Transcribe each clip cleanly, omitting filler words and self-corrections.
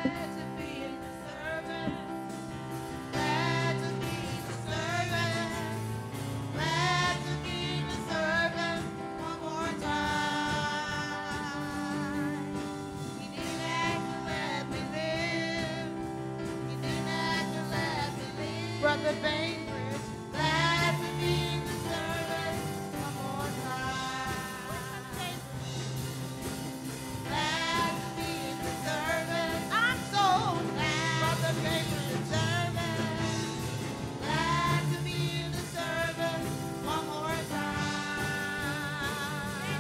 Brother Bainbridge, glad to be in the service one more time. Glad to be in the service. I'm so glad. Brother Bainbridge, service. Glad to be in the service one more time.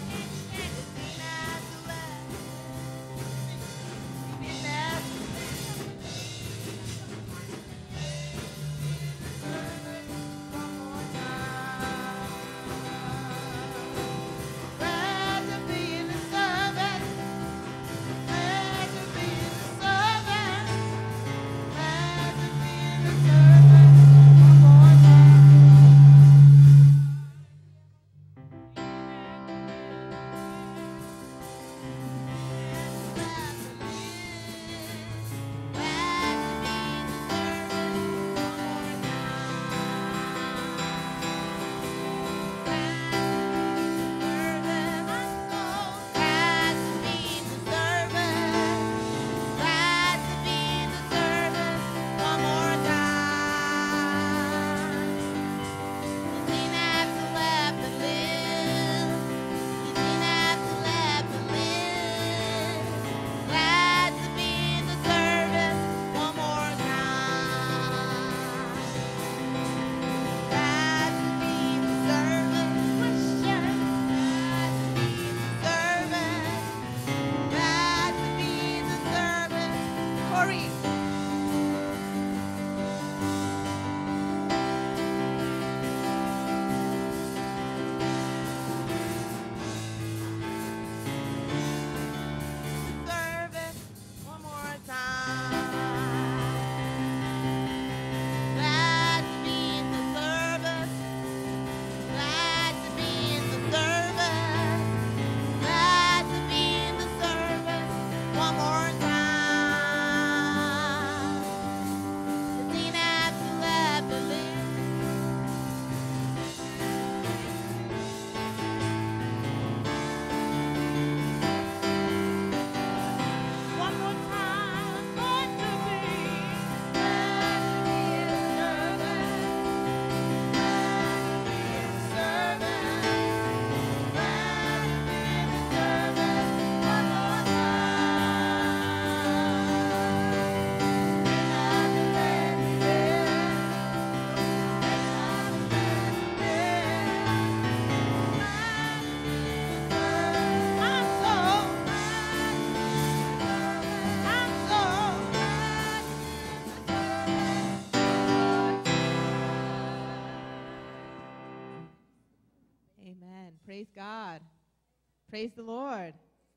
Praise God. Praise the Lord.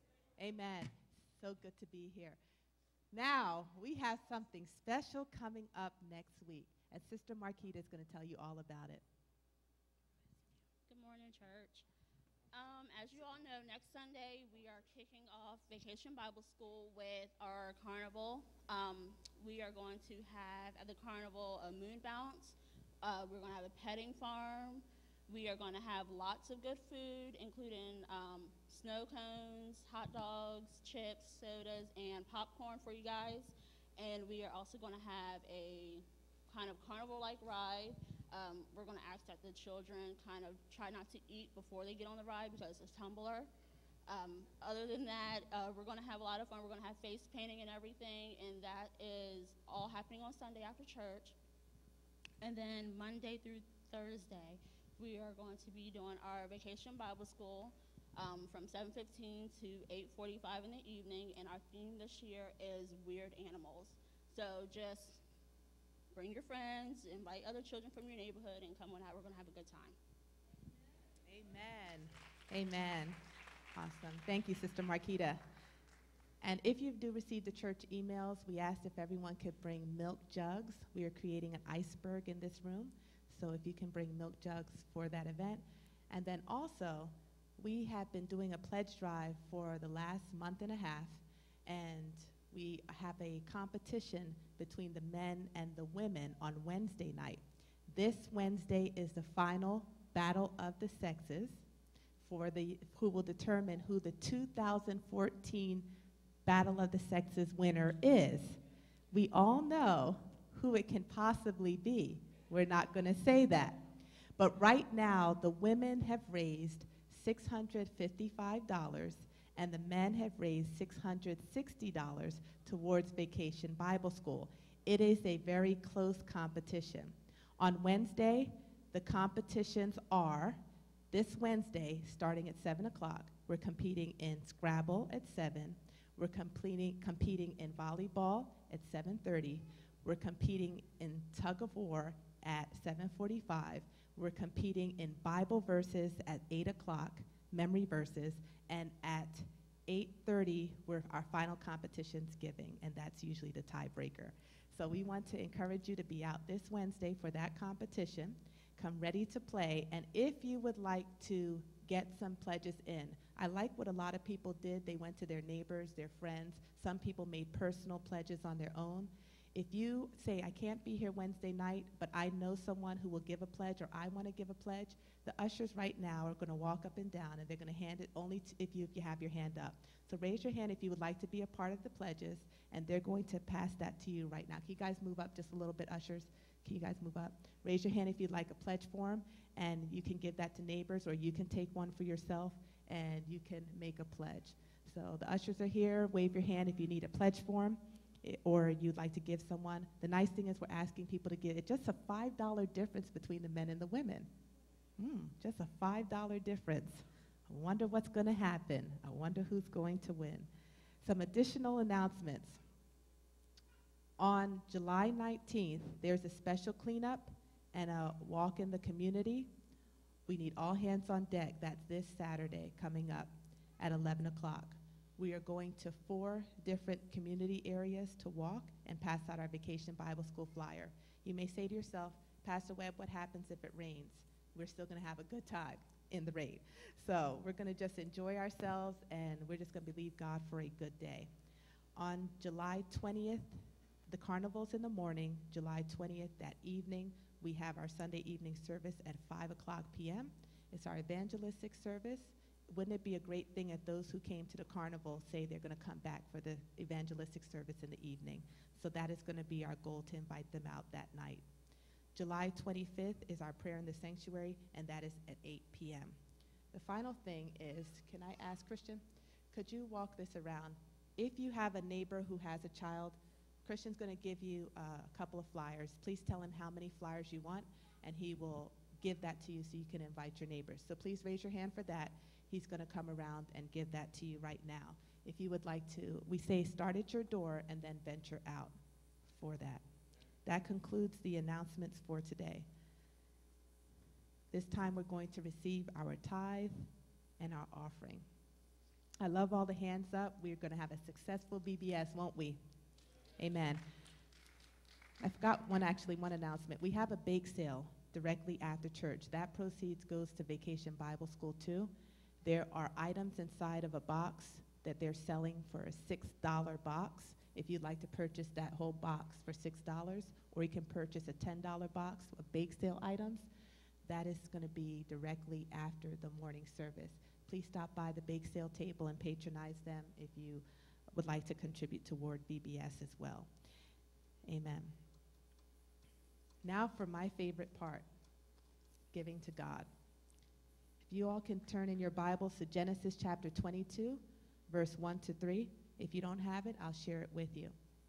Amen. So good to be here. Now, we have something special coming up next week, and Sister Marquita is going to tell you all about it. Good morning, church. As you all know, next Sunday we are kicking off Vacation Bible School with our carnival. We are going to have at the carnival a moon bounce. We're going to have a petting farm. We are going to have lots of good food, including snow cones, hot dogs, chips, sodas, and popcorn for you guys. And we are also going to have a kind of carnival-like ride. We're going to ask that the children kind of try not to eat before they get on the ride because it's tumbler. Other than that, we're going to have a lot of fun. We're going to have face painting and everything, and that is all happening on Sunday after church. And then Monday through Thursday, we are going to be doing our Vacation Bible School from 7:15 to 8:45 in the evening, and our theme this year is weird animals. So just bring your friends, invite other children from your neighborhood, and come on out. We're going to have a good time. Amen. Amen. Awesome. Thank you, Sister Marquita. And if you do receive the church emails, we asked if everyone could bring milk jugs. We are creating an iceberg in this room, so if you can bring milk jugs for that event. And then also, we have been doing a pledge drive for the last month and a half, and we have a competition between the men and the women on Wednesday night. This Wednesday is the final battle of the sexes who will determine who the 2014 Battle of the Sexes winner is. We all know who it can possibly be. We're not going to say that. But right now, the women have raised $655, and the men have raised $660 towards Vacation Bible School. It is a very close competition. On Wednesday, the competitions are, this Wednesday, starting at 7 o'clock, we're competing in Scrabble at 7. We're competing in volleyball at 7:30. We're competing in tug of war at 7:45. We're competing in Bible verses at 8 o'clock, memory verses, and at 8:30, our final competition's giving, and that's usually the tiebreaker. So we want to encourage you to be out this Wednesday for that competition. Come ready to play, and if you would like to get some pledges in, I like what a lot of people did. They went to their neighbors, their friends. Some people made personal pledges on their own. If you say, I can't be here Wednesday night, but I know someone who will give a pledge, or I want to give a pledge, the ushers right now are going to walk up and down, and they're going to hand it only if you have your hand up. So raise your hand if you would like to be a part of the pledges, and they're going to pass that to you right now. Can you guys move up just a little bit, ushers? Can you guys move up? Raise your hand if you'd like a pledge form, and you can give that to neighbors, or you can take one for yourself, and you can make a pledge. So the ushers are here. Wave your hand if you need a pledge form, or you'd like to give someone. The nice thing is we're asking people to give. It's just a $5 difference between the men and the women. Just a $5 difference. I wonder what's going to happen. I wonder who's going to win. Some additional announcements. On July 19th, there's a special cleanup and a walk in the community. We need all hands on deck. That's this Saturday coming up at 11 o'clock. We are going to 4 different community areas to walk and pass out our Vacation Bible School flyer. You may say to yourself, Pastor Webb, what happens if it rains? We're still going to have a good time in the rain. So we're going to just enjoy ourselves, and we're just going to believe God for a good day. On July 20th, the carnival's in the morning. July 20th, that evening, we have our Sunday evening service at 5 o'clock p.m. It's our evangelistic service. Wouldn't it be a great thing if those who came to the carnival say they're going to come back for the evangelistic service in the evening? So that is going to be our goal, to invite them out that night. July 25th is our prayer in the sanctuary, and that is at 8 p.m. The final thing is, can I ask Christian, could you walk this around? If you have a neighbor who has a child, Christian's going to give you a couple of flyers. Please tell him how many flyers you want, and he will give that to you so you can invite your neighbors. So please raise your hand for that. He's going to come around and give that to you right now. If you would like to, we say start at your door and then venture out for that. That concludes the announcements for today. This time we're going to receive our tithe and our offering. I love all the hands up. We're going to have a successful VBS, won't we? Amen. I forgot one announcement. We have a bake sale directly after church. That proceeds goes to Vacation Bible School too. There are items inside of a box that they're selling for a $6 box. If you'd like to purchase that whole box for $6, or you can purchase a $10 box of bake sale items, that is going to be directly after the morning service. Please stop by the bake sale table and patronize them if you would like to contribute toward VBS as well. Amen. Now for my favorite part, giving to God. If you all can turn in your Bibles to Genesis chapter 22, verse 1 to 3. If you don't have it, I'll share it with you.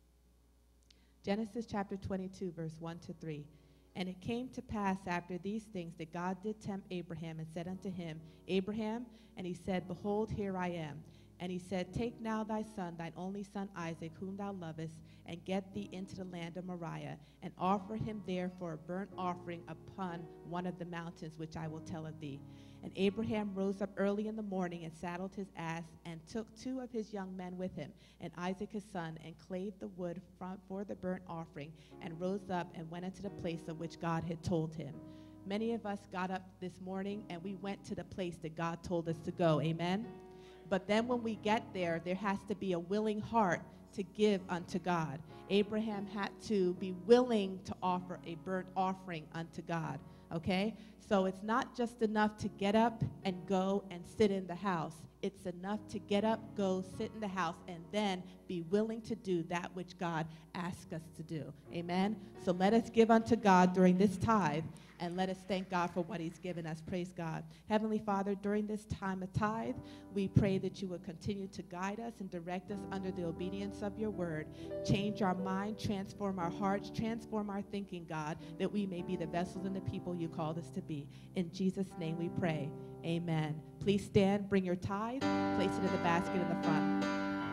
Genesis chapter 22, verse 1 to 3. And it came to pass after these things that God did tempt Abraham and said unto him, Abraham, and he said, Behold, here I am. And he said, Take now thy son, thine only son Isaac, whom thou lovest, and get thee into the land of Moriah, and offer him there for a burnt offering upon one of the mountains which I will tell of thee. And Abraham rose up early in the morning and saddled his ass and took 2 of his young men with him, and Isaac his son, and clave the wood for the burnt offering, and rose up and went into the place of which God had told him. Many of us got up this morning and we went to the place that God told us to go. Amen? But then when we get there, there has to be a willing heart to give unto God. Abraham had to be willing to offer a burnt offering unto God, okay? So it's not just enough to get up and go and sit in the house. It's enough to get up, go, sit in the house, and then be willing to do that which God asks us to do. Amen? So let us give unto God during this tithe, and let us thank God for what he's given us. Praise God. Heavenly Father, during this time of tithe, we pray that you would continue to guide us and direct us under the obedience of your word. Change our mind, transform our hearts, transform our thinking, God, that we may be the vessels and the people you called us to be. In Jesus' name we pray. Amen. Please stand, bring your tithe, place it in the basket in the front.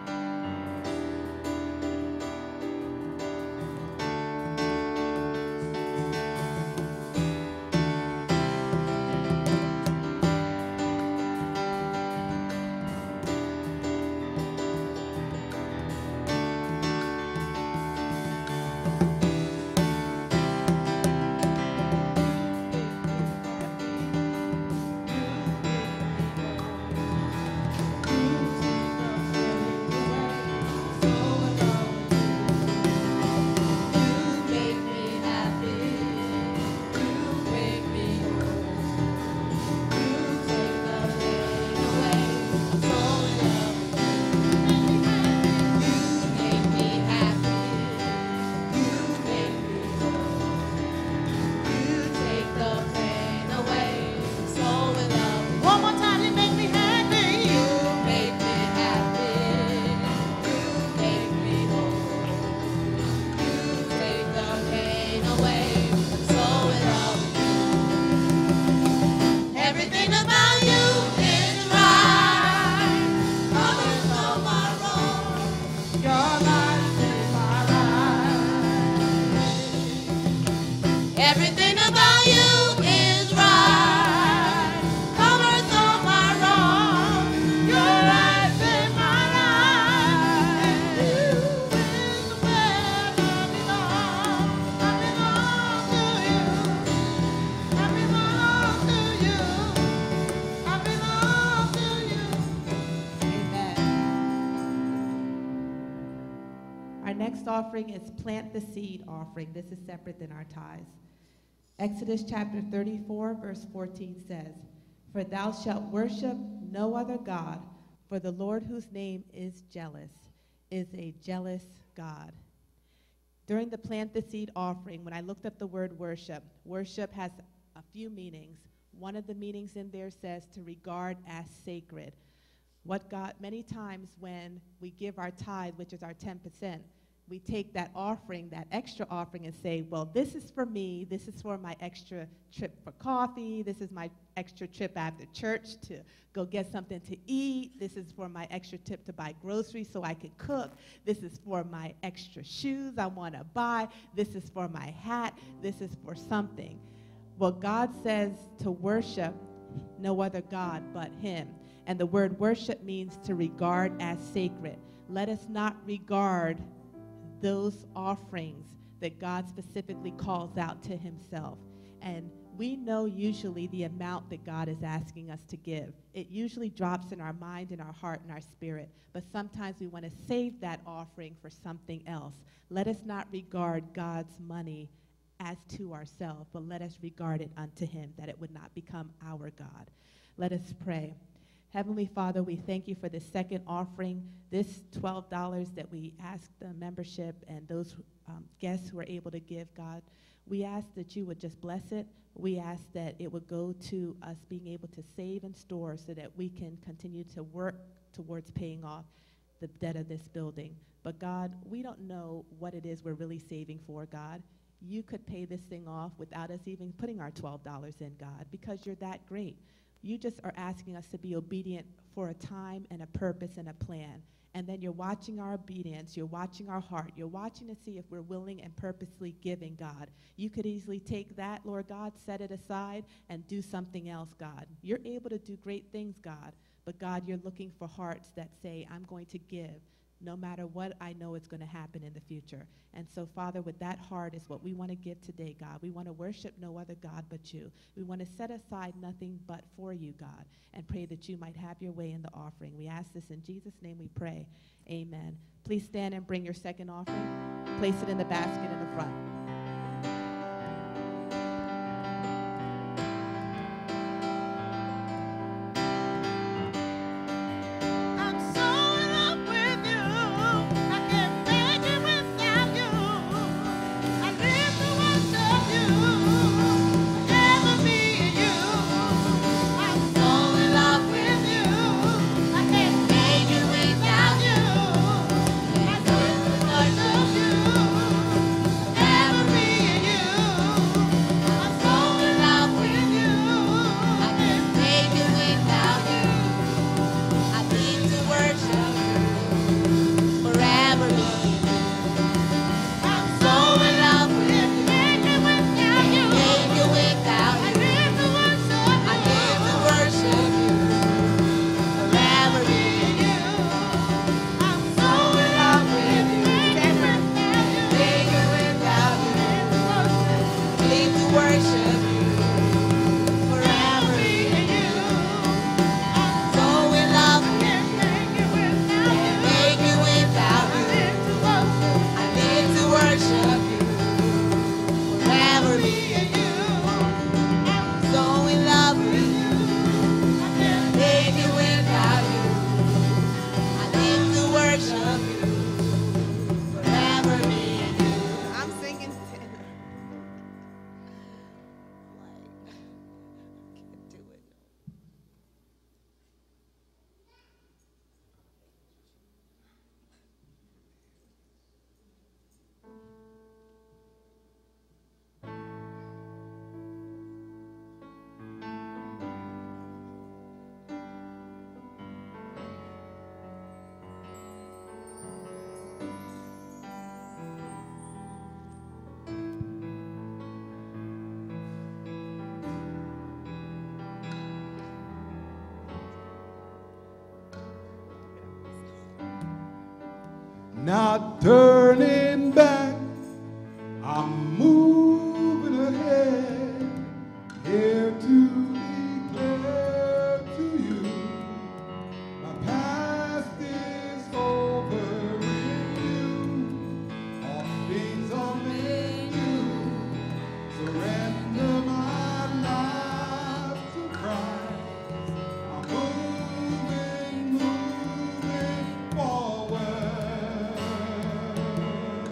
Offering is plant the seed offering. This is separate than our tithes. Exodus chapter 34, verse 14 says, "For thou shalt worship no other God, for the Lord whose name is jealous, is a jealous God." During the plant the seed offering, when I looked up the word worship, worship has a few meanings. One of the meanings in there says to regard as sacred. What God, many times when we give our tithe, which is our 10%, we take that offering, that extra offering, and say, well, this is for me, this is for my extra trip for coffee, this is my extra trip after church to go get something to eat, this is for my extra trip to buy groceries so I can cook, this is for my extra shoes I want to buy, this is for my hat, this is for something. Well, God says to worship no other God but him. And the word worship means to regard as sacred. Let us not regard those offerings that God specifically calls out to himself. And we know usually the amount that God is asking us to give. It usually drops in our mind, in our heart, in our spirit. But sometimes we want to save that offering for something else. Let us not regard God's money as to ourselves, but let us regard it unto him, that it would not become our God. Let us pray. Heavenly Father, we thank you for the second offering, this $12 that we asked the membership and those guests who are able to give, God. We ask that you would just bless it. We ask that it would go to us being able to save and store so that we can continue to work towards paying off the debt of this building. But God, we don't know what it is we're really saving for, God. You could pay this thing off without us even putting our $12 in, God, because you're that great. You just are asking us to be obedient for a time and a purpose and a plan. And then you're watching our obedience. You're watching our heart. You're watching to see if we're willing and purposely giving, God. You could easily take that, Lord God, set it aside, and do something else, God. You're able to do great things, God. But, God, you're looking for hearts that say, I'm going to give no matter what I know is going to happen in the future. And so, Father, with that heart is what we want to give today, God. We want to worship no other God but you. We want to set aside nothing but for you, God, and pray that you might have your way in the offering. We ask this in Jesus' name we pray. Amen. Please stand and bring your second offering. Place it in the basket in the front. Not turning back, I'm moving ahead, here to declare to you, my past is over in you, all things are made new, surrender my life to Christ, I'm moving forward.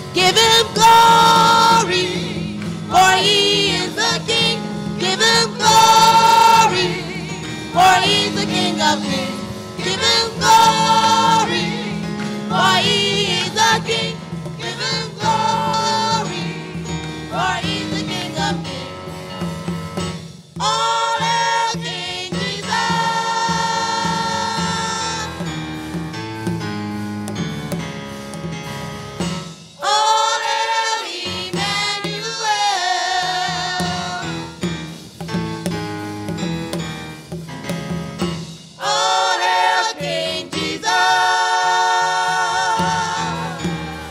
Give him glory, for he is the King. Give him glory, for he's the King of kings. Give him glory, for he is the King. Give him glory, for he's the King of kings. All hail King Jesus. All hail Emmanuel. All hail King Jesus.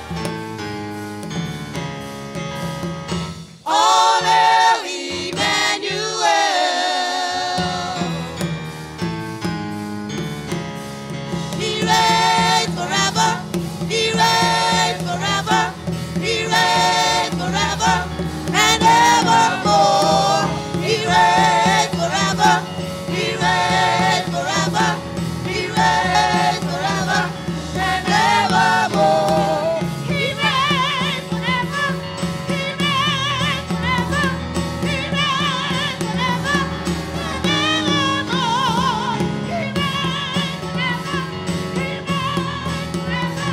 All hail Emmanuel. He reigns forever. He reigns forever. He reigns forever and evermore. He reigns forever. He reigns forever. He reigns forever and evermore. He reigns forever. He reigns forever. He reigns forever and evermore. He reigns forever. He reigns forever.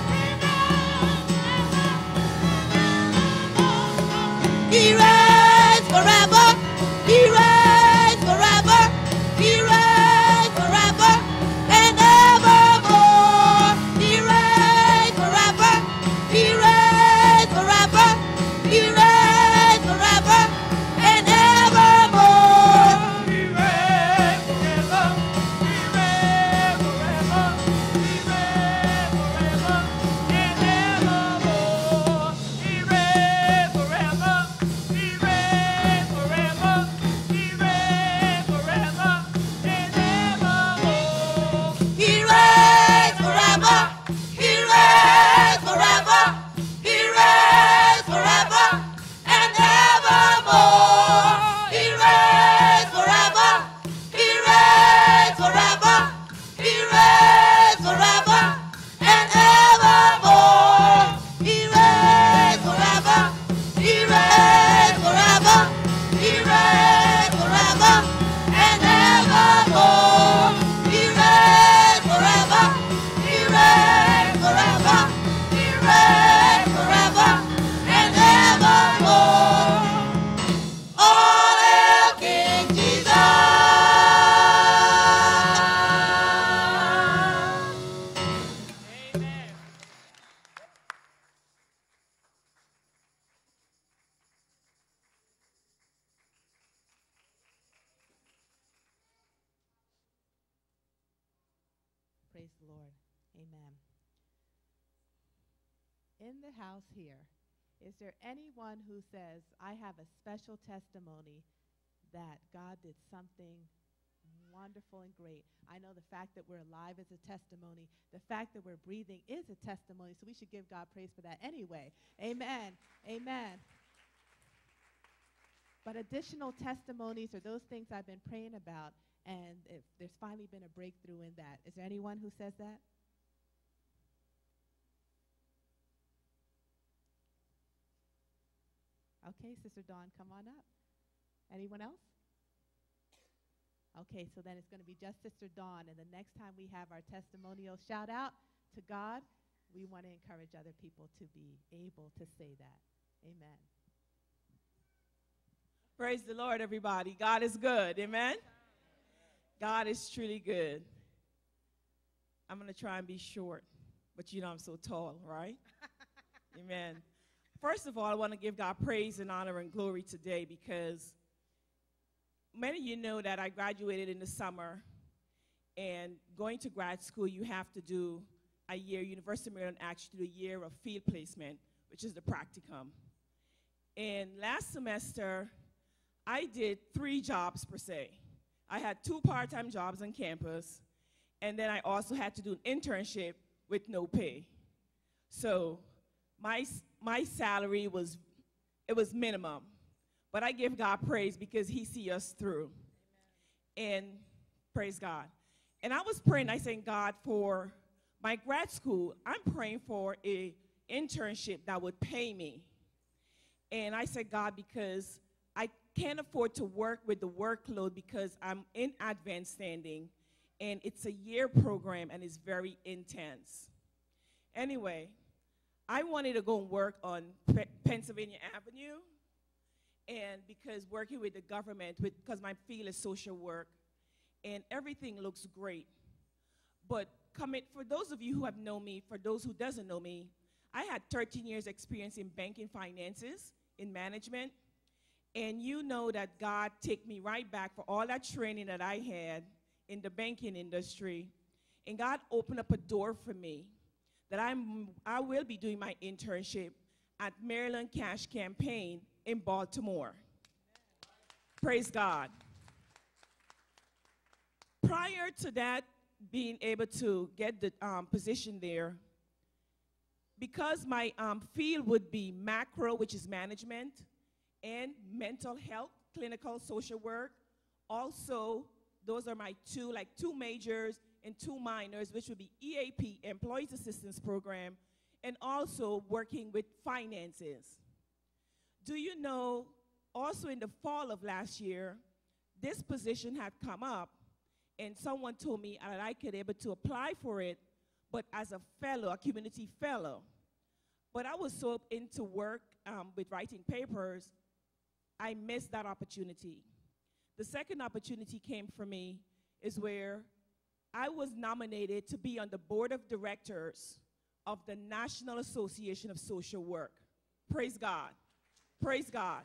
He reigns forever. He reigns forever. He reigns forever and evermore. He reigns forever. He reigns forever. He reigns forever and evermore. He reigns forever. He reigns forever. He reigns forever and evermore. He reigns forever. He reigns forever. He reigns forever and evermore. He reigns forever. He reigns forever. He reigns forever and evermore. He reigns forever. He reigns forever. He reigns forever and evermore. He reigns forever. He reigns forever. He reigns forever and evermore. He reigns forever. He reigns forever. He reigns forever and evermore. All hail King Jesus. Amen. Praise the Lord. Amen. In the house here, is there anyone who says, I have a special testimony that God did something wonderful and great? I know the fact that we're alive is a testimony. The fact that we're breathing is a testimony, so we should give God praise for that anyway. Amen. Amen. But additional testimonies are those things I've been praying about, and if there's finally been a breakthrough in that. Is there anyone who says that? Okay, Sister Dawn, come on up. Anyone else? Okay, so then it's going to be just Sister Dawn, and the next time we have our testimonial shout out to God, we want to encourage other people to be able to say that. Amen. Praise the Lord, everybody. God is good. Amen? God is truly good. I'm going to try and be short, but you know I'm so tall, right? Amen. First of all, I want to give God praise and honor and glory today because many of you know that I graduated in the summer, and going to grad school, you have to do a year. University of Maryland actually do a year of field placement, which is the practicum. And last semester, I did 3 jobs per se. I had 2 part-time jobs on campus, and then I also had to do an internship with no pay. So my salary was minimum, but I give God praise because he see us through. Amen. And praise God. And I was praying, I said, God, for my grad school, I'm praying for a internship that would pay me. And I said, God, because I can't afford to work with the workload because I'm in advanced standing, and it's a year program, and it's very intense. Anyway, I wanted to go and work on Pennsylvania Avenue, and because working with the government, because my field is social work, and everything looks great. But for those of you who have known me, for those who doesn't know me, I had 13 years experience in banking finances, in management, and you know that God took me right back for all that training that I had in the banking industry, and God opened up a door for me that I will be doing my internship at Maryland Cash Campaign in Baltimore. Praise God. Prior to that, being able to get the position there, because my field would be macro, which is management, and mental health, clinical social work. Also, those are my two majors and two minors, which would be EAP, Employees Assistance Program, and also working with finances. Do you know, also in the fall of last year, this position had come up, and someone told me that I could be able to apply for it, but as a fellow, a community fellow. But I was so into work with writing papers, I missed that opportunity. The second opportunity came for me is where I was nominated to be on the board of directors of the National Association of Social Work. Praise God. Praise God.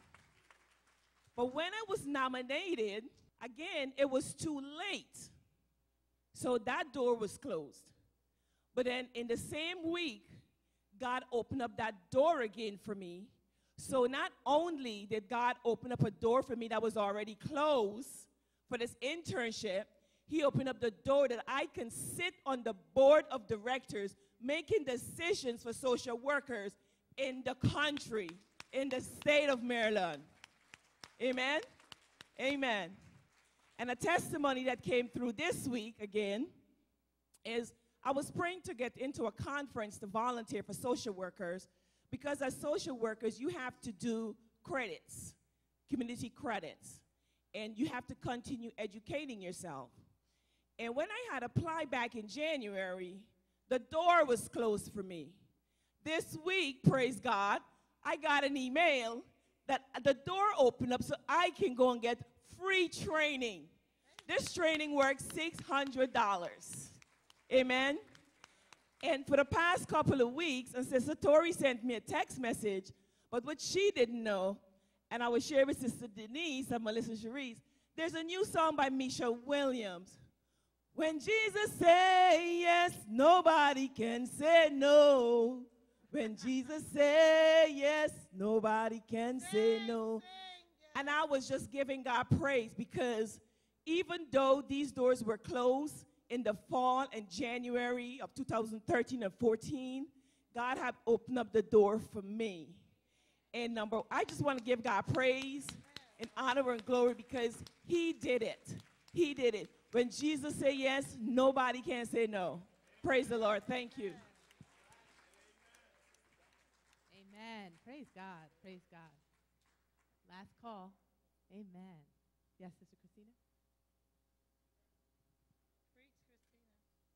But when I was nominated, again, it was too late. So that door was closed. But then in the same week, God opened up that door again for me. So not only did God open up a door for me that was already closed for this internship, he opened up the door that I can sit on the board of directors making decisions for social workers in the country, in the state of Maryland. Amen? Amen. And a testimony that came through this week again is I was praying to get into a conference to volunteer for social workers, because as social workers, you have to do credits, community credits, and you have to continue educating yourself. And when I had applied back in January, the door was closed for me. This week, praise God, I got an email that the door opened up so I can go and get free training. This training works $600. Amen. And for the past couple of weeks, and Sister Tori sent me a text message, but what she didn't know, and I will share with Sister Denise and Melissa Cherise, there's a new song by Misha Williams. When Jesus say yes, nobody can say no. When Jesus say yes, nobody can say no. And I was just giving God praise, because even though these doors were closed in the fall and January of 2013 and 14, God had opened up the door for me. And I just want to give God praise and honor and glory, because he did it. He did it. When Jesus said yes, nobody can say no. Praise the Lord. Thank you. Amen. Praise God. Praise God. Last call. Amen. Yes, Sister Christina? Preach, Christina.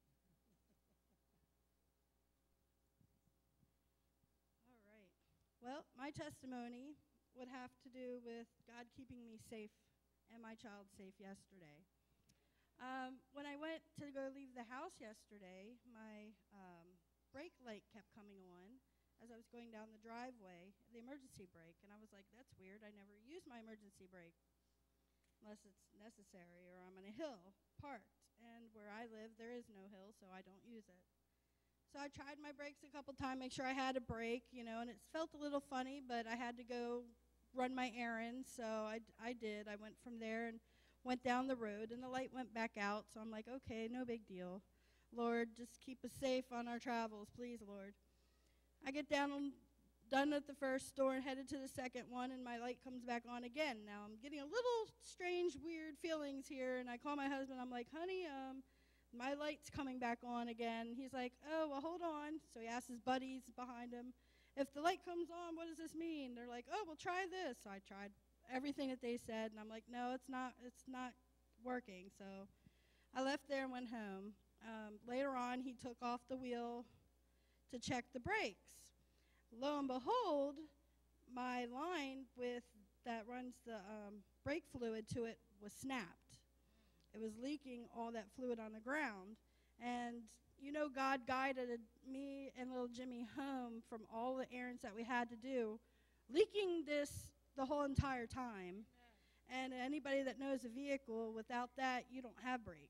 All right. Well, my testimony would have to do with God keeping me safe and my child safe yesterday. When I went to go leave the house yesterday, my brake light kept coming on as I was going down the driveway, the emergency brake, and I was like, that's weird. I never use my emergency brake unless it's necessary or I'm on a hill parked. And where I live, there is no hill, so I don't use it. So I tried my brakes a couple times, make sure I had a brake, and it felt a little funny, but I had to go run my errands, so I did. I went from there and went down the road, and the light went back out, so I'm like, okay, no big deal. Lord, just keep us safe on our travels, please, Lord. I get done at the first store and headed to the second one, and my light comes back on again. Now I'm getting a little strange, weird feelings here, and I call my husband. I'm like, honey, My light's coming back on again. He's like, oh, well, hold on. So he asks his buddies behind him, if the light comes on, what does this mean? They're like, oh, well, try this. So I tried everything that they said, and I'm like, no, it's not working. So I left there and went home. Later on, he took off the wheel to check the brakes. Lo and behold, my line that runs the brake fluid to it was snapped. It was leaking all that fluid on the ground. And God guided me and little Jimmy home from all the errands that we had to do, leaking this the whole entire time. And anybody that knows a vehicle, without that, you don't have brakes.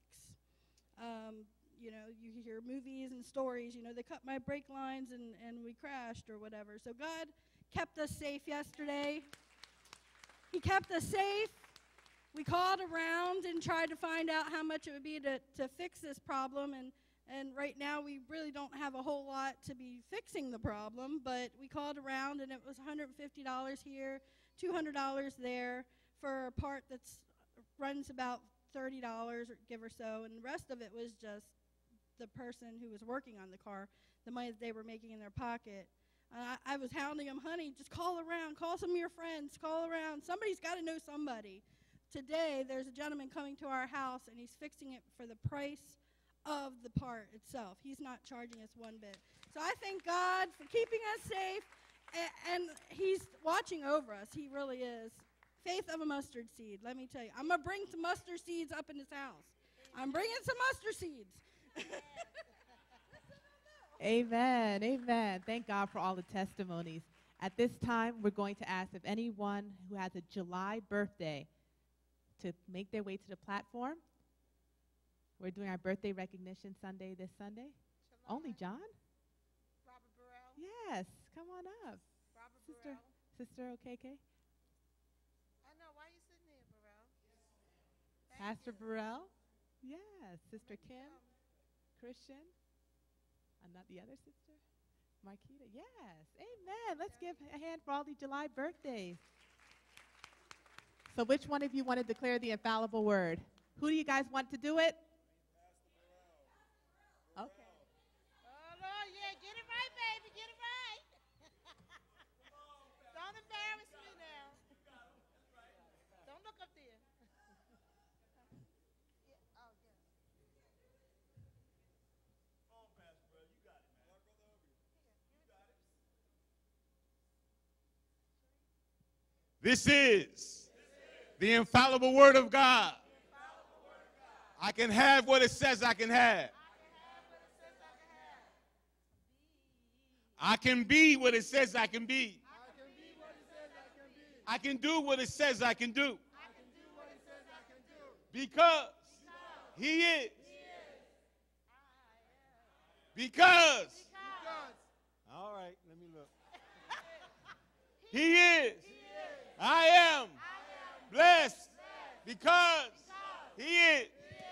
You hear movies and stories, they cut my brake lines and we crashed or whatever. So God kept us safe yesterday. He kept us safe. We called around and tried to find out how much it would be to fix this problem. And right now we really don't have a whole lot to be fixing the problem, but we called around and it was $150 here, $200 there for a part that runs about $30 or give or so, and the rest of it was just the person who was working on the car, the money that they were making in their pocket. I was hounding them, honey, just call around, call some of your friends, call around. Somebody's got to know somebody. Today, there's a gentleman coming to our house, and he's fixing it for the price of the part itself. He's not charging us one bit. So I thank God for keeping us safe, and he's watching over us. He really is. Faith of a mustard seed, let me tell you. I'm going to bring some mustard seeds up in this house. I'm bringing some mustard seeds. Amen. Amen. Thank God for all the testimonies. At this time, we're going to ask if anyone who has a July birthday to make their way to the platform. We're doing our birthday recognition Sunday this Sunday. July. Only John? Robert Burrell. Yes. Come on up. Robert Sister, Burrell. Sister OKK. I know. Why you sitting there, Burrell? Pastor Burrell. Yes. Sister Kim. Christian. Not the other sister? Marquita. Yes. Amen. Let's give a hand for all the July birthdays. So which one of you want to declare the infallible word? Who do you guys want to do it? Okay. Oh, Lord, yeah, get it right, baby, get it right. Don't embarrass me now. Don't look up there. Yeah, oh, yeah. This is the infallible word of God. I can have what it says I can have. I can be what it says I can be. I can do what it says I can do. Because he is. Because. All right, let me look. He is. I am blessed because he is.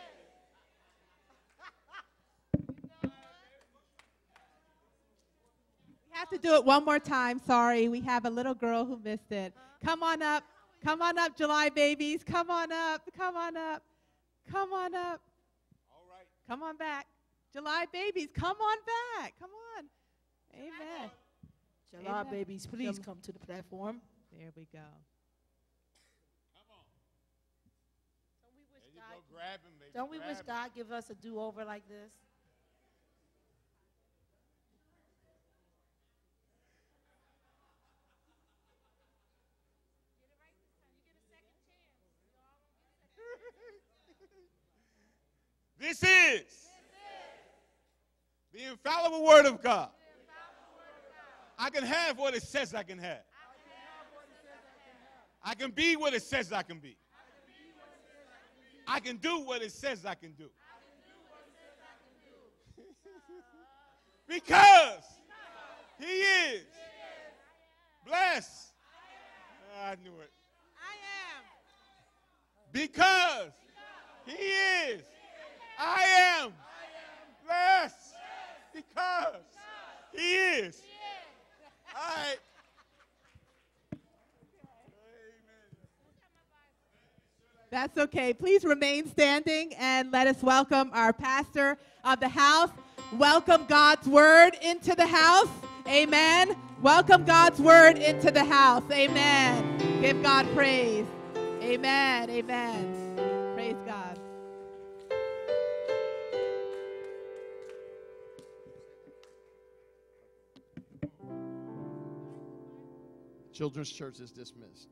We have to do it one more time. Sorry, we have a little girl who missed it. Come on up. Come on up, July babies. Come on up. Come on up. Come on up. All right. Come on back. July babies, come on back. Come on. Amen. July Amen. babies, please come to the platform. There we go. Come on. Don't we wish There you God, go. Grab him, baby. don't we wish Grab him. God give us a do-over like this? This is the infallible word of God. I can have what it says I can have. I can be what it says I can be. I can do what it says I can do. Because he is blessed. I knew it. Because he is. I am blessed. Because he is. All right. That's okay. Please remain standing and let us welcome our pastor of the house. Welcome God's word into the house. Amen. Welcome God's word into the house. Amen. Give God praise. Amen. Amen. Praise God. Children's Church is dismissed.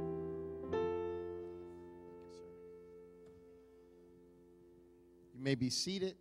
You may be seated.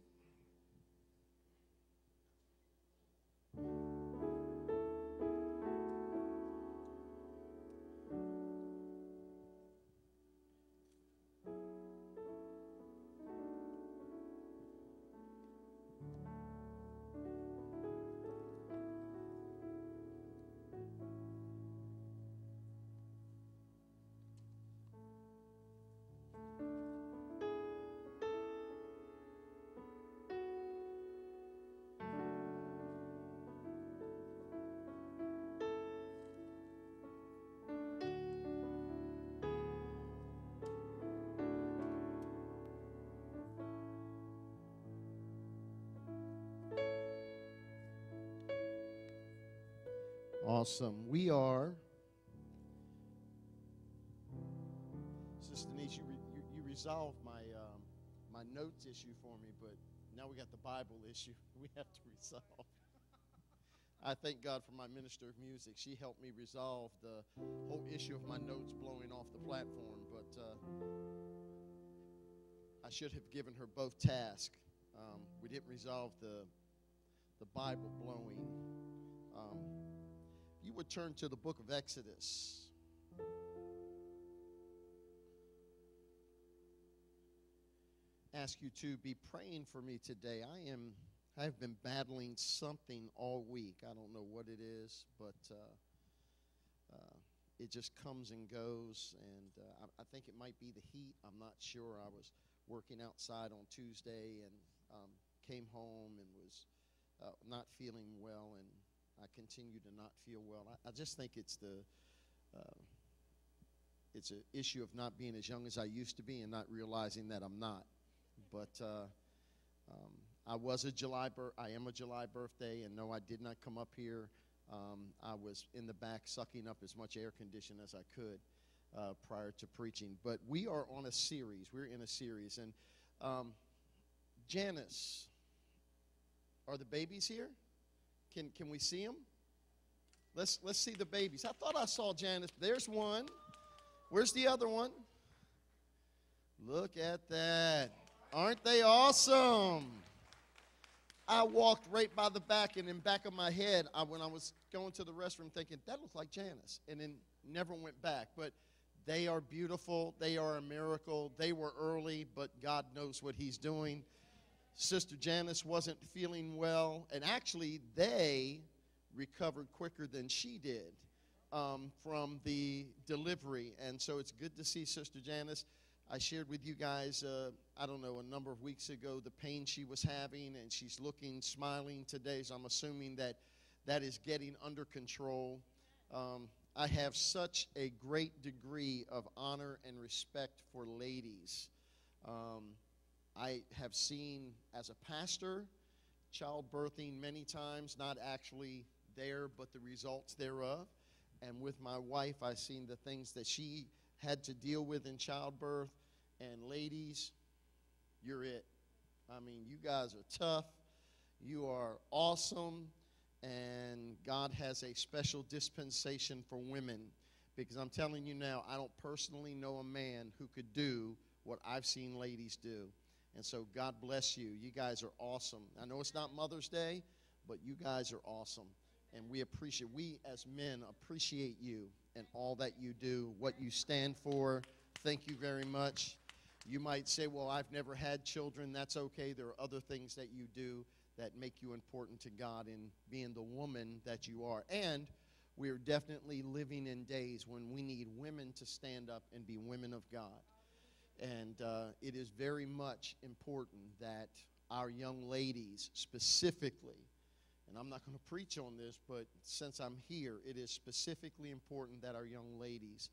Awesome. We are. Sister Denise, you resolved my notes issue for me, but now we got the Bible issue we have to resolve. I thank God for my minister of music. She helped me resolve the whole issue of my notes blowing off the platform, but I should have given her both tasks. We didn't resolve the Bible blowing. You would turn to the book of Exodus. Ask you to be praying for me today. I have been battling something all week. I don't know what it is, but it just comes and goes. And I think it might be the heat. I'm not sure. I was working outside on Tuesday and came home and was not feeling well, and I continue to not feel well. I just think it's an issue of not being as young as I used to be and not realizing that I'm not. But I am a July birthday, and no, I did not come up here. I was in the back sucking up as much air condition as I could prior to preaching. But we are on a series. We're in a series. And Janice, are the babies here? Can we see them? Let's see the babies. I thought I saw Janice. There's one. Where's the other one? Look at that. Aren't they awesome? I walked right by the back, and in the back of my head, when I was going to the restroom thinking, that looks like Janice, and then never went back. But they are beautiful. They are a miracle. They were early, but God knows what he's doing. Sister Janice wasn't feeling well, and actually they recovered quicker than she did from the delivery. And so it's good to see Sister Janice. I shared with you guys, I don't know, a number of weeks ago, the pain she was having, and she's looking, smiling today, so I'm assuming that that is getting under control. I have such a great degree of honor and respect for ladies. I have seen, as a pastor, childbirthing many times, not actually there, but the results thereof. And with my wife, I've seen the things that she had to deal with in childbirth. And ladies, you're it. I mean, you guys are tough. You are awesome. And God has a special dispensation for women. Because I'm telling you now, I don't personally know a man who could do what I've seen ladies do. And so God bless you. You guys are awesome. I know it's not Mother's Day, but you guys are awesome. And we as men appreciate you and all that you do, what you stand for. Thank you very much. You might say, well, I've never had children. That's okay. There are other things that you do that make you important to God in being the woman that you are. And we're definitely living in days when we need women to stand up and be women of God. And it is very much important that our young ladies specifically, and I'm not going to preach on this, but since I'm here, it is specifically important that our young ladies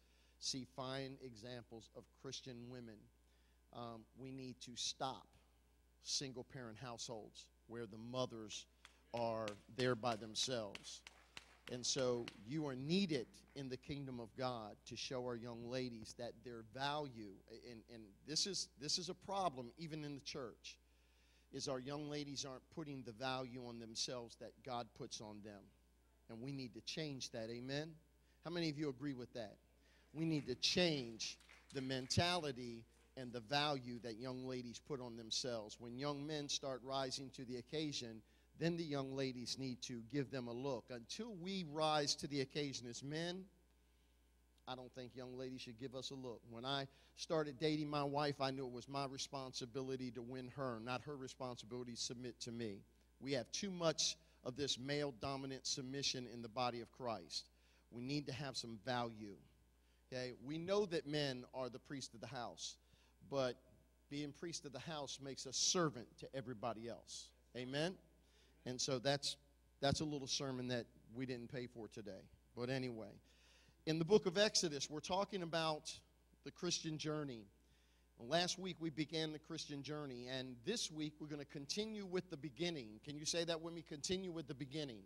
see fine examples of Christian women. We need to stop single-parent households where the mothers are there by themselves. And so you are needed in the kingdom of God to show our young ladies that their value, and this is a problem even in the church, is our young ladies aren't putting the value on themselves that God puts on them. And we need to change that, amen? How many of you agree with that? We need to change the mentality and the value that young ladies put on themselves. When young men start rising to the occasion, then the young ladies need to give them a look. Until we rise to the occasion as men, I don't think young ladies should give us a look. When I started dating my wife, I knew it was my responsibility to win her, not her responsibility to submit to me. We have too much of this male-dominant submission in the body of Christ. We need to have some value. Okay? We know that men are the priest of the house, but being priest of the house makes us servant to everybody else. Amen? And so that's a little sermon that we didn't pay for today. But anyway, in the book of Exodus, we're talking about the Christian journey. Last week we began the Christian journey, and this week we're going to continue with the beginning. Can you say that with me? Continue with the beginning.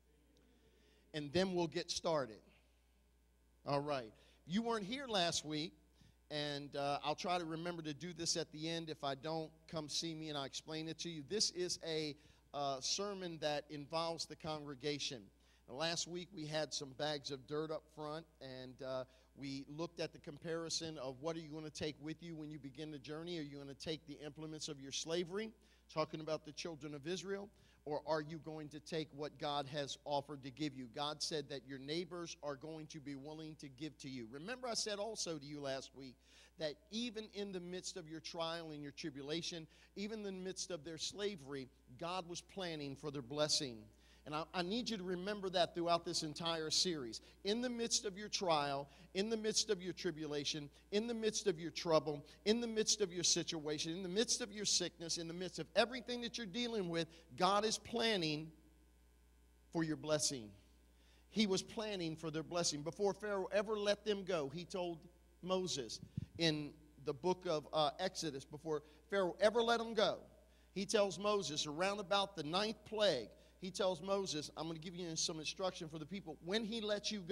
And then we'll get started. All right. You weren't here last week, and I'll try to remember to do this at the end. If I don't, come see me and I'll explain it to you. This is a sermon that involves the congregation. Last week we had some bags of dirt up front, and we looked at the comparison of what are you going to take with you when you begin the journey. Are you going to take the implements of your slavery, talking about the children of Israel, or are you going to take what God has offered to give you? God said that your neighbors are going to be willing to give to you. Remember, I said also to you last week that even in the midst of your trial and your tribulation, even in the midst of their slavery, God was planning for their blessing. And I need you to remember that throughout this entire series. In the midst of your trial, in the midst of your tribulation, in the midst of your trouble, in the midst of your situation, in the midst of your sickness, in the midst of everything that you're dealing with, God is planning for your blessing. He was planning for their blessing. Before Pharaoh ever let them go, he told Moses in the book of Exodus, before Pharaoh ever let them go, he tells Moses around about the 9th plague, he tells Moses, I'm going to give you some instruction for the people. When he lets you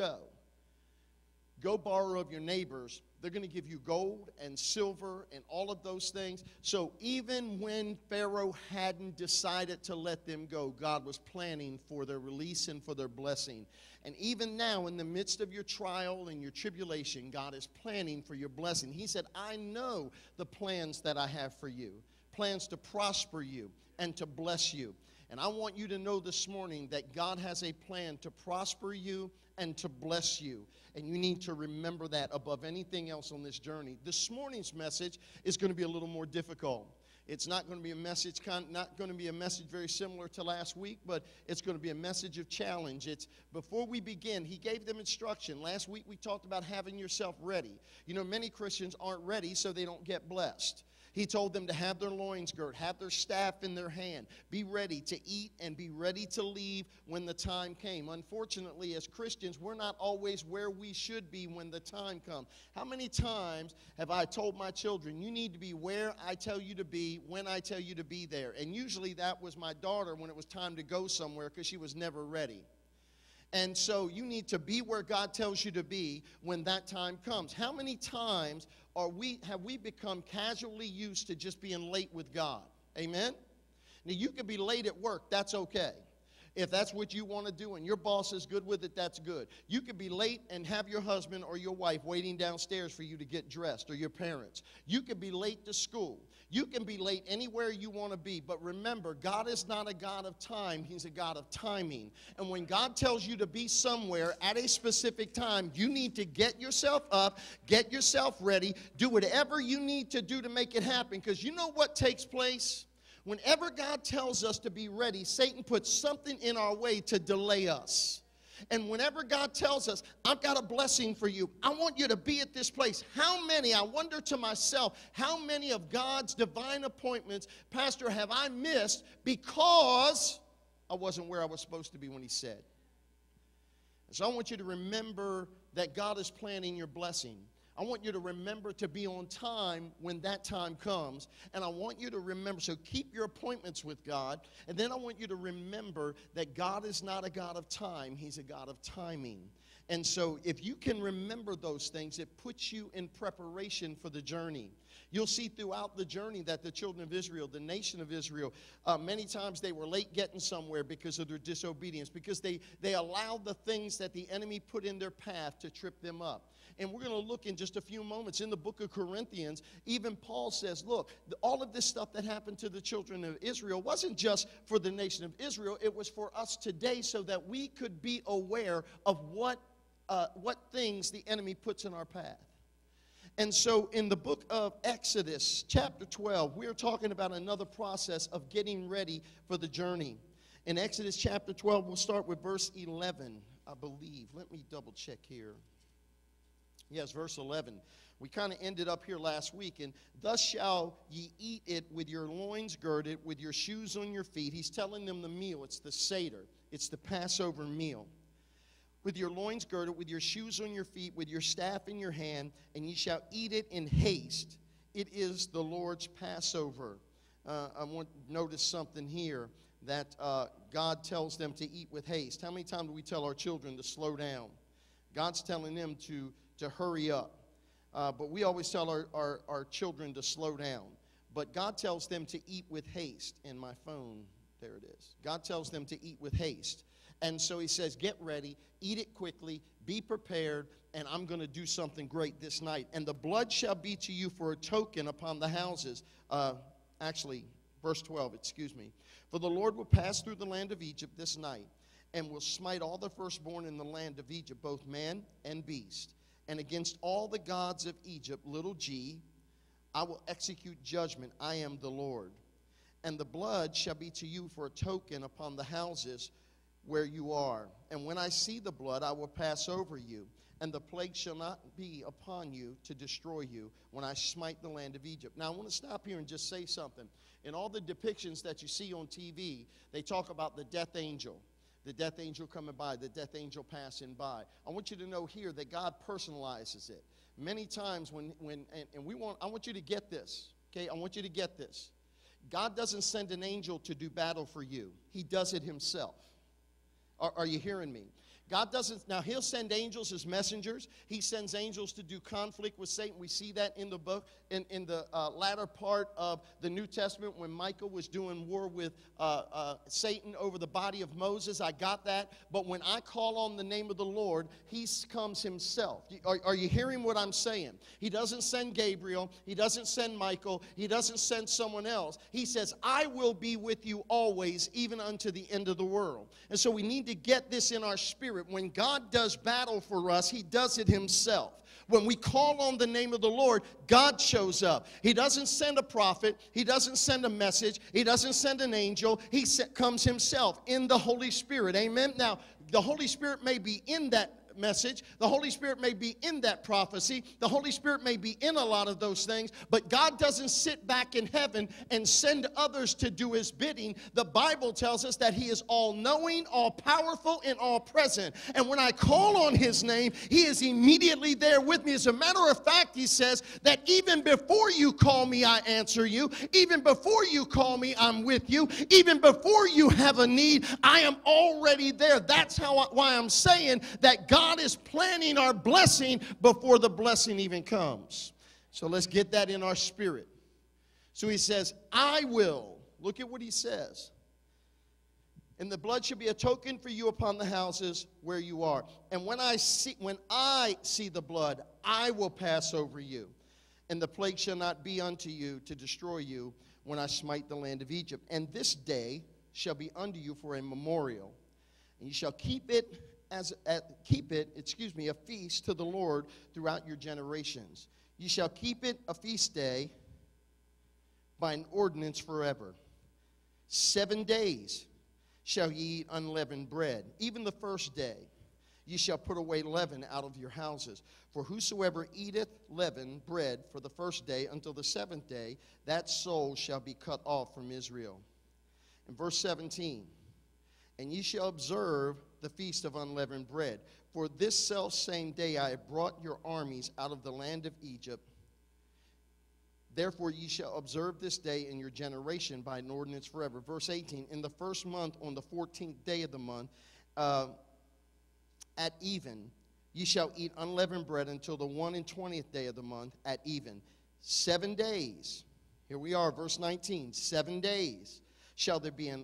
go borrow of your neighbors. They're going to give you gold and silver and all of those things. So even when Pharaoh hadn't decided to let them go, God was planning for their release and for their blessing. And even now, in the midst of your trial and your tribulation, God is planning for your blessing. He said, I know the plans that I have for you, plans to prosper you and to bless you. And I want you to know this morning that God has a plan to prosper you and to bless you. And you need to remember that above anything else on this journey. This morning's message is going to be a little more difficult. It's not going to be a message, not going to be a message very similar to last week, but it's going to be a message of challenge. It's before we begin, he gave them instruction. Last week we talked about having yourself ready. You know, many Christians aren't ready, so they don't get blessed. He told them to have their loins girt, have their staff in their hand, be ready to eat and be ready to leave when the time came. Unfortunately, as Christians, we're not always where we should be when the time comes. How many times have I told my children, you need to be where I tell you to be, when I tell you to be there? And usually that was my daughter when it was time to go somewhere because she was never ready. And so you need to be where God tells you to be when that time comes. How many times have we become casually used to just being late with God? Amen? Now, you could be late at work. That's okay. If that's what you want to do and your boss is good with it, that's good. You could be late and have your husband or your wife waiting downstairs for you to get dressed, or your parents. You could be late to school. You can be late anywhere you want to be. But remember, God is not a God of time. He's a God of timing. And when God tells you to be somewhere at a specific time, you need to get yourself up, get yourself ready, do whatever you need to do to make it happen. Because you know what takes place? Whenever God tells us to be ready, Satan puts something in our way to delay us. And whenever God tells us, I've got a blessing for you, I want you to be at this place. How many, I wonder to myself, how many of God's divine appointments, Pastor, have I missed because I wasn't where I was supposed to be when he said? So I want you to remember that God is planning your blessing. I want you to remember to be on time when that time comes. And I want you to remember, so keep your appointments with God. And then I want you to remember that God is not a God of time. He's a God of timing. And so if you can remember those things, it puts you in preparation for the journey. You'll see throughout the journey that the children of Israel, the nation of Israel, many times they were late getting somewhere because of their disobedience, because they allowed the things that the enemy put in their path to trip them up. And we're going to look in just a few moments in the book of Corinthians. Even Paul says, look, all of this stuff that happened to the children of Israel wasn't just for the nation of Israel. It was for us today so that we could be aware of what things the enemy puts in our path. And so in the book of Exodus, chapter 12, we're talking about another process of getting ready for the journey. In Exodus chapter 12, we'll start with verse 11, I believe. Let me double check here. Yes, verse 11. We kind of ended up here last week. And thus shall ye eat it with your loins girded, with your shoes on your feet. He's telling them the meal. It's the Seder. It's the Passover meal. With your loins girded, with your shoes on your feet, with your staff in your hand, and ye shall eat it in haste. It is the Lord's Passover. I want to notice something here that God tells them to eat with haste. How many times do we tell our children to slow down? God's telling them to hurry up. But we always tell our children to slow down. But God tells them to eat with haste. In my phone, there it is. God tells them to eat with haste. And so he says, get ready, eat it quickly, be prepared, and I'm going to do something great this night. And the blood shall be to you for a token upon the houses. Verse 12, excuse me. For the Lord will pass through the land of Egypt this night, and will smite all the firstborn in the land of Egypt, both man and beast. And against all the gods of Egypt, little g, I will execute judgment. I am the Lord. And the blood shall be to you for a token upon the houses where you are. And when I see the blood, I will pass over you, and the plague shall not be upon you to destroy you when I smite the land of Egypt. Now, I want to stop here and just say something. In all the depictions that you see on TV, they talk about the death angel coming by, the death angel passing by. I want you to know here that God personalizes it. Many times I want you to get this, okay? I want you to get this. God doesn't send an angel to do battle for you. He does it himself. Are you hearing me? God doesn't, now he'll send angels as messengers. He sends angels to do conflict with Satan. We see that in the book, in the latter part of the New Testament when Michael was doing war with Satan over the body of Moses. I got that. But when I call on the name of the Lord, he comes himself. Are you hearing what I'm saying? He doesn't send Gabriel. He doesn't send Michael. He doesn't send someone else. He says, I will be with you always, even unto the end of the world. And so we need to get this in our spirit. When God does battle for us, he does it himself. When we call on the name of the Lord, God shows up. He doesn't send a prophet. He doesn't send a message. He doesn't send an angel. He comes himself in the Holy Spirit. Amen. Now, the Holy Spirit may be in that message. The Holy Spirit may be in that prophecy. The Holy Spirit may be in a lot of those things, but God doesn't sit back in heaven and send others to do his bidding. The Bible tells us that he is all-knowing, all-powerful, and all-present. And when I call on his name, he is immediately there with me. As a matter of fact, he says that even before you call me, I answer you. Even before you call me, I'm with you. Even before you have a need, I am already there. That's why I'm saying that God is planning our blessing before the blessing even comes. So let's get that in our spirit. So he says, I will. Look at what he says. And the blood shall be a token for you upon the houses where you are. And when I see the blood, I will pass over you. And the plague shall not be unto you to destroy you when I smite the land of Egypt. And this day shall be unto you for a memorial. And you shall keep it a feast to the Lord throughout your generations. You shall keep it a feast day by an ordinance forever. 7 days shall ye eat unleavened bread. Even the first day ye shall put away leaven out of your houses. For whosoever eateth leavened bread for the first day until the seventh day, that soul shall be cut off from Israel. In verse 17, and ye shall observe the feast of unleavened bread. For this self same day I have brought your armies out of the land of Egypt. Therefore ye shall observe this day in your generation by an ordinance forever. Verse 18, in the first month, on the 14th day of the month, at even, ye shall eat unleavened bread until the 21st day of the month at even. 7 days. Here we are, verse 19. 7 days shall there be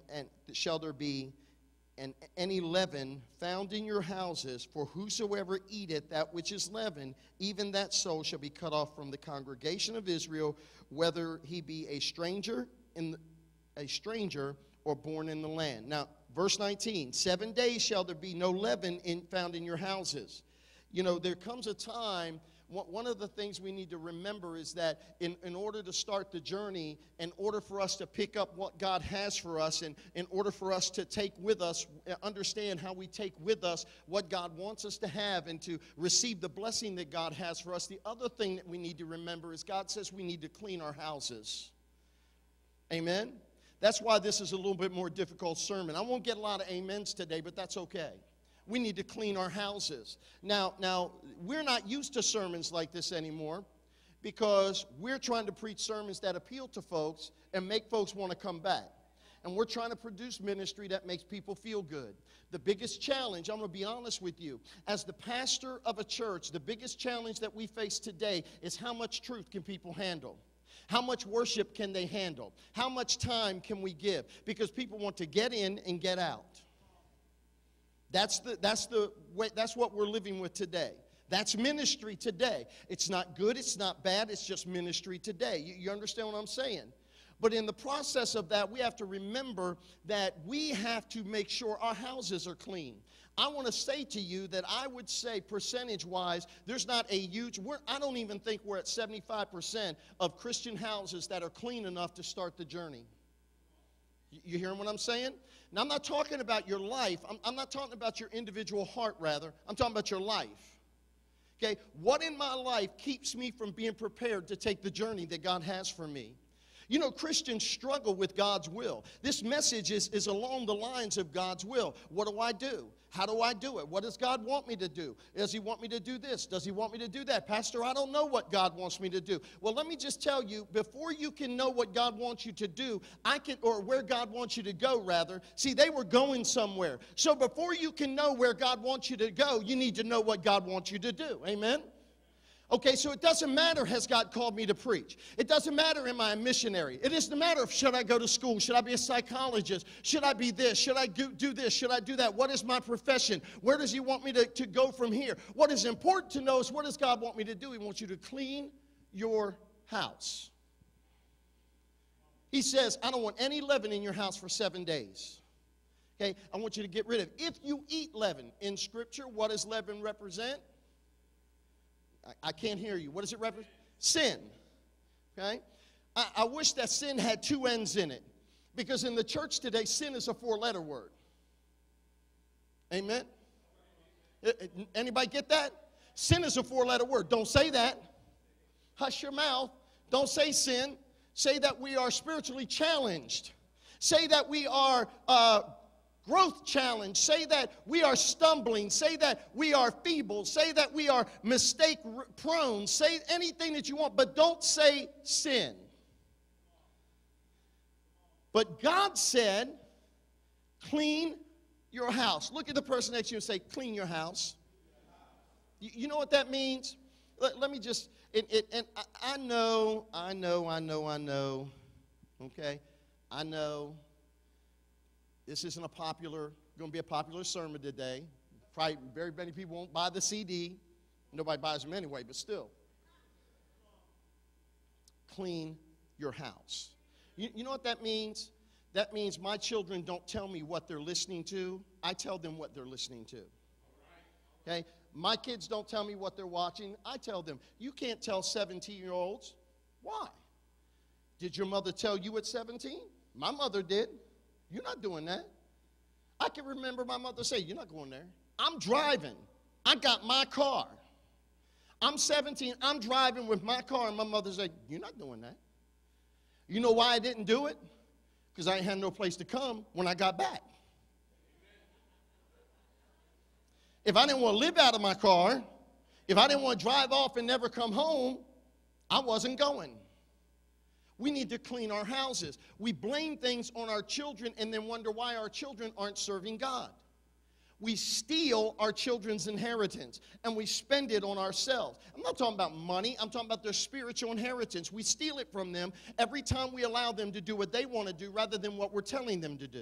any leaven found in your houses, for whosoever eateth that which is leavened, even that soul shall be cut off from the congregation of Israel, whether he be a stranger or born in the land. Now, verse 19, 7 days shall there be no leaven found in your houses. You know, there comes a time, one of the things we need to remember is that in order to start the journey, in order for us to pick up what God has for us, and in order for us to take with us, understand how we take with us what God wants us to have and to receive the blessing that God has for us, the other thing that we need to remember is God says we need to clean our houses. Amen? That's why this is a little bit more difficult sermon. I won't get a lot of amens today, but that's okay. We need to clean our houses. Now, we're not used to sermons like this anymore because we're trying to preach sermons that appeal to folks and make folks want to come back. And we're trying to produce ministry that makes people feel good. The biggest challenge, I'm going to be honest with you, as the pastor of a church, the biggest challenge that we face today is how much truth can people handle? How much worship can they handle? How much time can we give? Because people want to get in and get out. That's what we're living with today. That's ministry today. It's not good, it's not bad, it's just ministry today. You understand what I'm saying? But in the process of that, we have to remember that we have to make sure our houses are clean. I want to say to you that I would say percentage-wise, there's not a huge, I don't even think we're at 75% of Christian houses that are clean enough to start the journey. You hearing what I'm saying? Now, I'm not talking about your life. I'm not talking about your individual heart, rather. I'm talking about your life. Okay? What in my life keeps me from being prepared to take the journey that God has for me? You know, Christians struggle with God's will. This message is along the lines of God's will. What do I do? How do I do it? What does God want me to do? Does he want me to do this? Does he want me to do that? Pastor, I don't know what God wants me to do. Well, let me just tell you, before you can know what God wants you to do, or where God wants you to go, rather. See, they were going somewhere. So before you can know where God wants you to go, you need to know what God wants you to do. Amen? Okay, so it doesn't matter, has God called me to preach? It doesn't matter, am I a missionary? It doesn't matter if should I go to school? Should I be a psychologist? Should I be this? Should I do this? Should I do that? What is my profession? Where does he want me to go from here? What is important to know is, what does God want me to do? He wants you to clean your house. He says, I don't want any leaven in your house for 7 days. Okay, I want you to get rid of it. If you eat leaven, in Scripture, what does leaven represent? I can't hear you. What does it represent? Sin. Okay? I wish that sin had two ends in it. Because in the church today, sin is a 4-letter word. Amen? Anybody get that? Sin is a 4-letter word. Don't say that. Hush your mouth. Don't say sin. Say that we are spiritually challenged. Say that we are growth challenge. Say that we are stumbling. Say that we are feeble. Say that we are mistake prone. Say anything that you want, but don't say sin. But God said, clean your house. Look at the person next to you and say, clean your house. You know what that means? Let me just, and I know, okay? I know. This isn't going to be a popular sermon today. Probably very many people won't buy the CD. Nobody buys them anyway, but still. Clean your house. You know what that means? That means my children don't tell me what they're listening to. I tell them what they're listening to. Okay? My kids don't tell me what they're watching. I tell them. You can't tell 17-year-olds. Why? Did your mother tell you at 17? My mother did. You're not doing that. I can remember my mother say, you're not going there. I'm driving. I got my car. I'm 17. I'm driving with my car, and my mother said, you're not doing that. You know why I didn't do it? Because I ain't had no place to come when I got back. If I didn't want to live out of my car, if I didn't want to drive off and never come home, I wasn't going. We need to clean our houses. We blame things on our children and then wonder why our children aren't serving God. We steal our children's inheritance and we spend it on ourselves. I'm not talking about money. I'm talking about their spiritual inheritance. We steal it from them every time we allow them to do what they want to do rather than what we're telling them to do.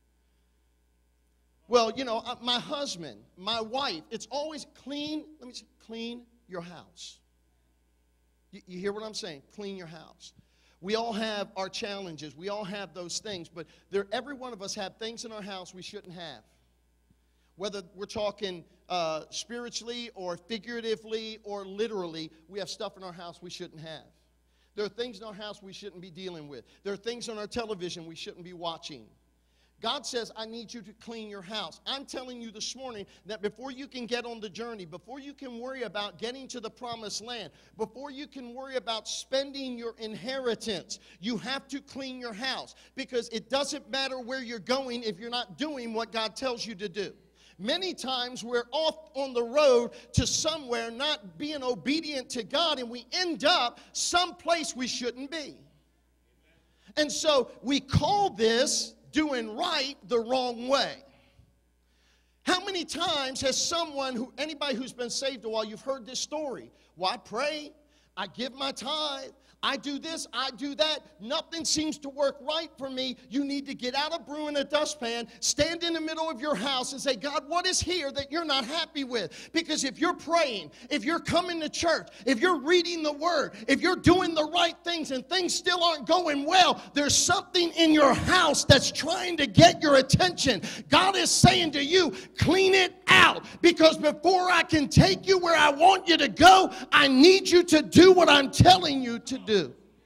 Well, you know, my husband, my wife, it's always clean. Let me say, clean your house. You hear what I'm saying? Clean your house. We all have our challenges. We all have those things. But every one of us have things in our house we shouldn't have. Whether we're talking spiritually or figuratively or literally, we have stuff in our house we shouldn't have. There are things in our house we shouldn't be dealing with. There are things on our television we shouldn't be watching. God says, I need you to clean your house. I'm telling you this morning that before you can get on the journey, before you can worry about getting to the promised land, before you can worry about spending your inheritance, you have to clean your house. Because it doesn't matter where you're going if you're not doing what God tells you to do. Many times we're off on the road to somewhere not being obedient to God, and we end up someplace we shouldn't be. And so we call this doing right the wrong way. How many times has anybody who's been saved a while, you've heard this story? Well, I pray, I give my tithe, I do this, I do that. Nothing seems to work right for me. You need to get out a brew and a dustpan, stand in the middle of your house and say, God, what is here that you're not happy with? Because if you're praying, if you're coming to church, if you're reading the Word, if you're doing the right things and things still aren't going well, there's something in your house that's trying to get your attention. God is saying to you, clean it out. Because before I can take you where I want you to go, I need you to do what I'm telling you to do.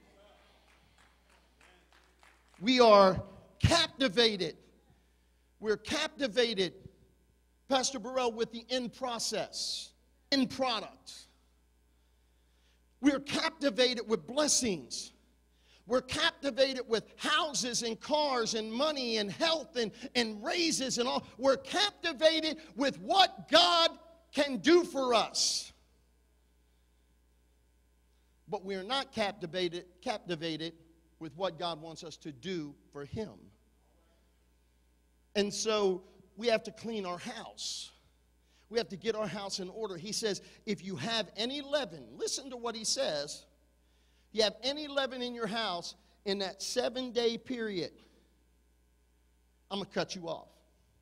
We are captivated. We're captivated, Pastor Burrell, with the end process, end product. We're captivated with blessings. We're captivated with houses and cars and money and health and raises and all. We're captivated with what God can do for us. But we are not captivated with what God wants us to do for Him. And so we have to clean our house. We have to get our house in order. He says, if you have any leaven, listen to what he says. You have any leaven in your house in that 7-day period, I'm going to cut you off.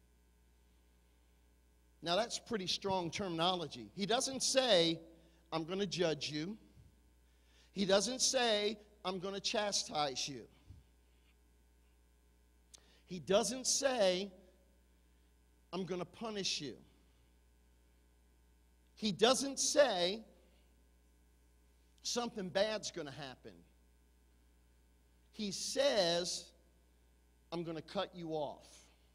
Now that's pretty strong terminology. He doesn't say, I'm going to judge you. He doesn't say, I'm going to chastise you. He doesn't say, I'm going to punish you. He doesn't say, something bad's going to happen. He says, I'm going to cut you off.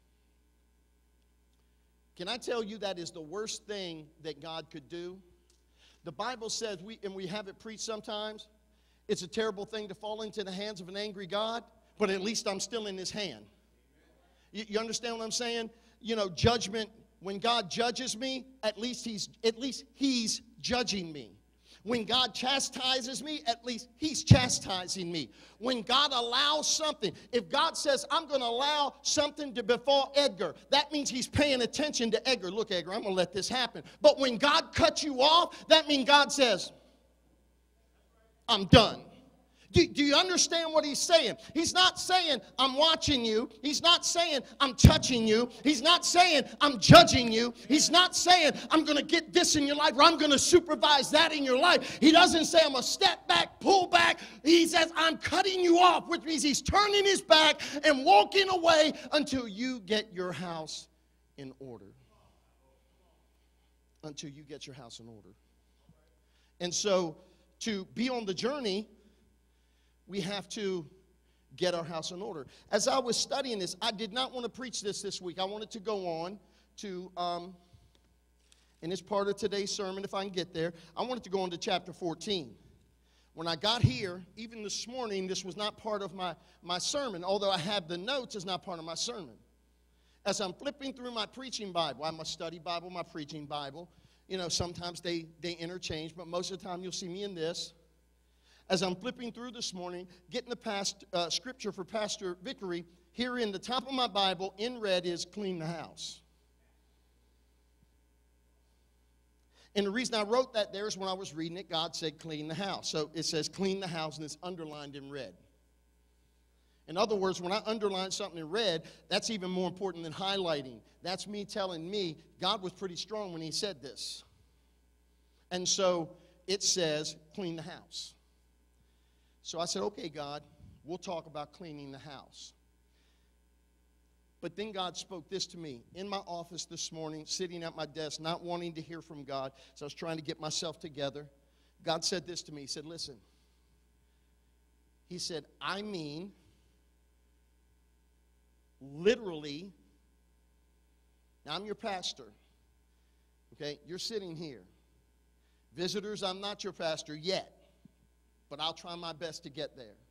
Can I tell you that is the worst thing that God could do? The Bible says, we have it preached sometimes, it's a terrible thing to fall into the hands of an angry God, but at least I'm still in His hand. You understand what I'm saying? You know, judgment, when God judges me, at least He's judging me. When God chastises me, at least He's chastising me. When God allows something, if God says, I'm going to allow something to befall Edgar, that means He's paying attention to Edgar. Look, Edgar, I'm going to let this happen. But when God cuts you off, that means God says, I'm done. Do you understand what He's saying? He's not saying, I'm watching you. He's not saying, I'm touching you. He's not saying, I'm judging you. He's not saying, I'm going to get this in your life or I'm going to supervise that in your life. He doesn't say, I'm going to step back, pull back. He says, I'm cutting you off, which means He's turning His back and walking away until you get your house in order. Until you get your house in order. And so, to be on the journey, we have to get our house in order. As I was studying this, I did not want to preach this week. I wanted to go on to, and it's part of today's sermon, if I can get there, I wanted to go on to chapter 14. When I got here, even this morning, this was not part of my sermon. Although I have the notes, it's not part of my sermon. As I'm flipping through my preaching Bible, I have my study Bible, my preaching Bible. You know, sometimes they interchange, but most of the time you'll see me in this. As I'm flipping through this morning, getting the scripture for Pastor Vickery, here in the top of my Bible, in red, is clean the house. And the reason I wrote that there is when I was reading it, God said clean the house. So it says clean the house, and it's underlined in red. In other words, when I underline something in red, that's even more important than highlighting. That's me telling me God was pretty strong when he said this. And so it says clean the house. So I said, okay, God, we'll talk about cleaning the house. But then God spoke this to me in my office this morning, sitting at my desk, not wanting to hear from God. So I was trying to get myself together. God said this to me. He said, listen. He said, I mean, literally, now I'm your pastor. Okay, you're sitting here. Visitors, I'm not your pastor yet, but I'll try my best to get there.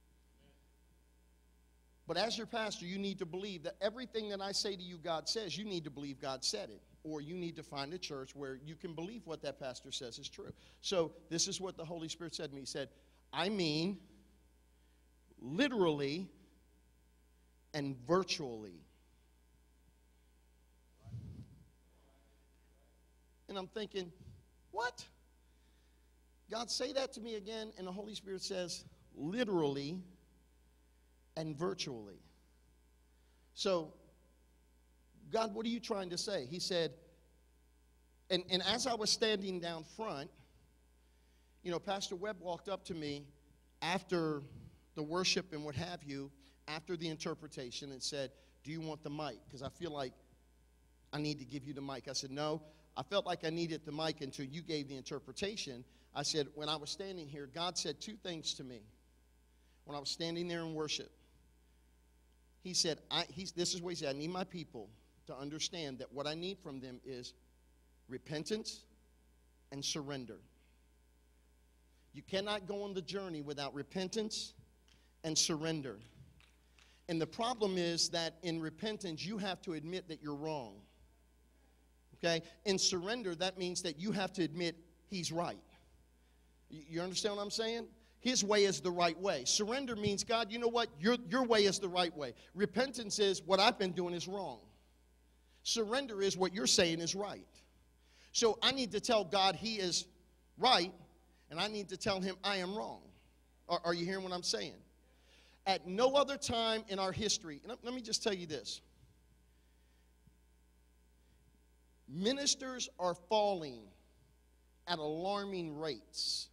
But as your pastor, you need to believe that everything that I say to you, God says, you need to believe God said it. Or you need to find a church where you can believe what that pastor says is true. So this is what the Holy Spirit said to me. He said, I mean, literally and virtually. And I'm thinking, what? God, say that to me again. And the Holy Spirit says, literally and virtually. So, God, what are you trying to say? He said, and as I was standing down front, you know, Pastor Webb walked up to me after the worship and what have you, after the interpretation, and said, do you want the mic? Because I feel like I need to give you the mic. I said, no, I felt like I needed the mic until you gave the interpretation. I said, when I was standing here, God said two things to me. When I was standing there in worship, he said, this is what he said, I need my people to understand that what I need from them is repentance and surrender. You cannot go on the journey without repentance and surrender. And the problem is that in repentance, you have to admit that you're wrong. Okay? In surrender, that means that you have to admit he's right. You understand what I'm saying? His way is the right way. Surrender means, God, you know what? Your way is the right way. Repentance is what I've been doing is wrong. Surrender is what you're saying is right. So I need to tell God he is right, and I need to tell him I am wrong. Are you hearing what I'm saying? At no other time in our history, and let me just tell you this. Ministers are falling at alarming rates.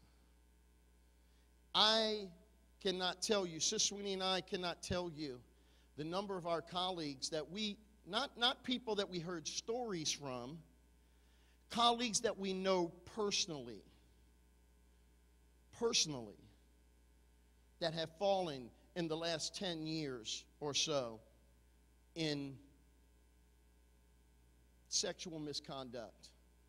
I cannot tell you, Sister Sweeney and I cannot tell you the number of our colleagues that we, not people that we heard stories from, colleagues that we know personally, that have fallen in the last 10 years or so in sexual misconduct.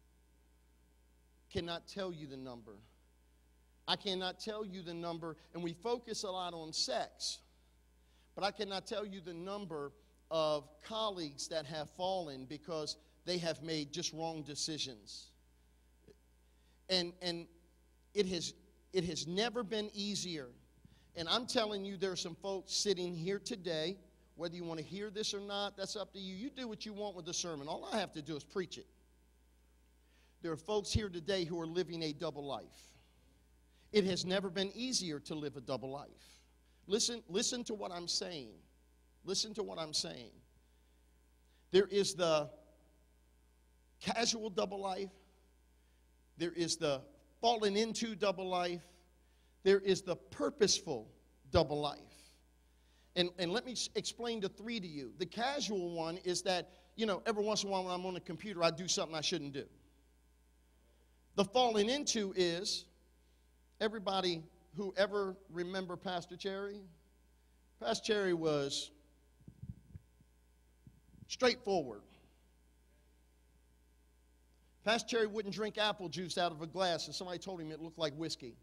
Cannot tell you the number. I cannot tell you the number, and we focus a lot on sex, but I cannot tell you the number of colleagues that have fallen because they have made just wrong decisions. And it has never been easier. And I'm telling you, there are some folks sitting here today, whether you want to hear this or not, that's up to you. You do what you want with the sermon. All I have to do is preach it. There are folks here today who are living a double life. It has never been easier to live a double life. Listen to what I'm saying. Listen to what I'm saying. There is the casual double life. There is the fallen into double life. There is the purposeful double life. And let me explain the three to you. The casual one is that, you know, every once in a while when I'm on the computer, I do something I shouldn't do. The falling into is, everybody who ever remember Pastor Cherry? Pastor Cherry was straightforward. Pastor Cherry wouldn't drink apple juice out of a glass, and somebody told him it looked like whiskey.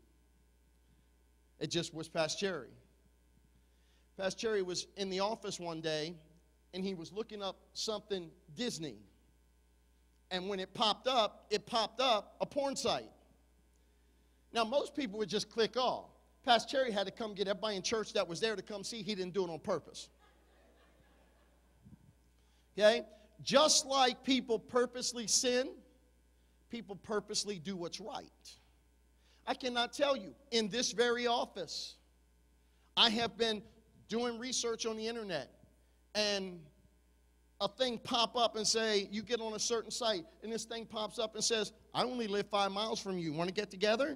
It just was Pastor Cherry. Pastor Cherry was in the office one day, and he was looking up something Disney. And when it popped up a porn site. Now, most people would just click off. Pastor Cherry had to come get everybody in church that was there to come see. He didn't do it on purpose. Okay? Just like people purposely sin, people purposely do what's right. I cannot tell you, in this very office, I have been doing research on the internet, and a thing pop up and say, you get on a certain site, and this thing pops up and says, I only live 5 miles from you. Want to get together?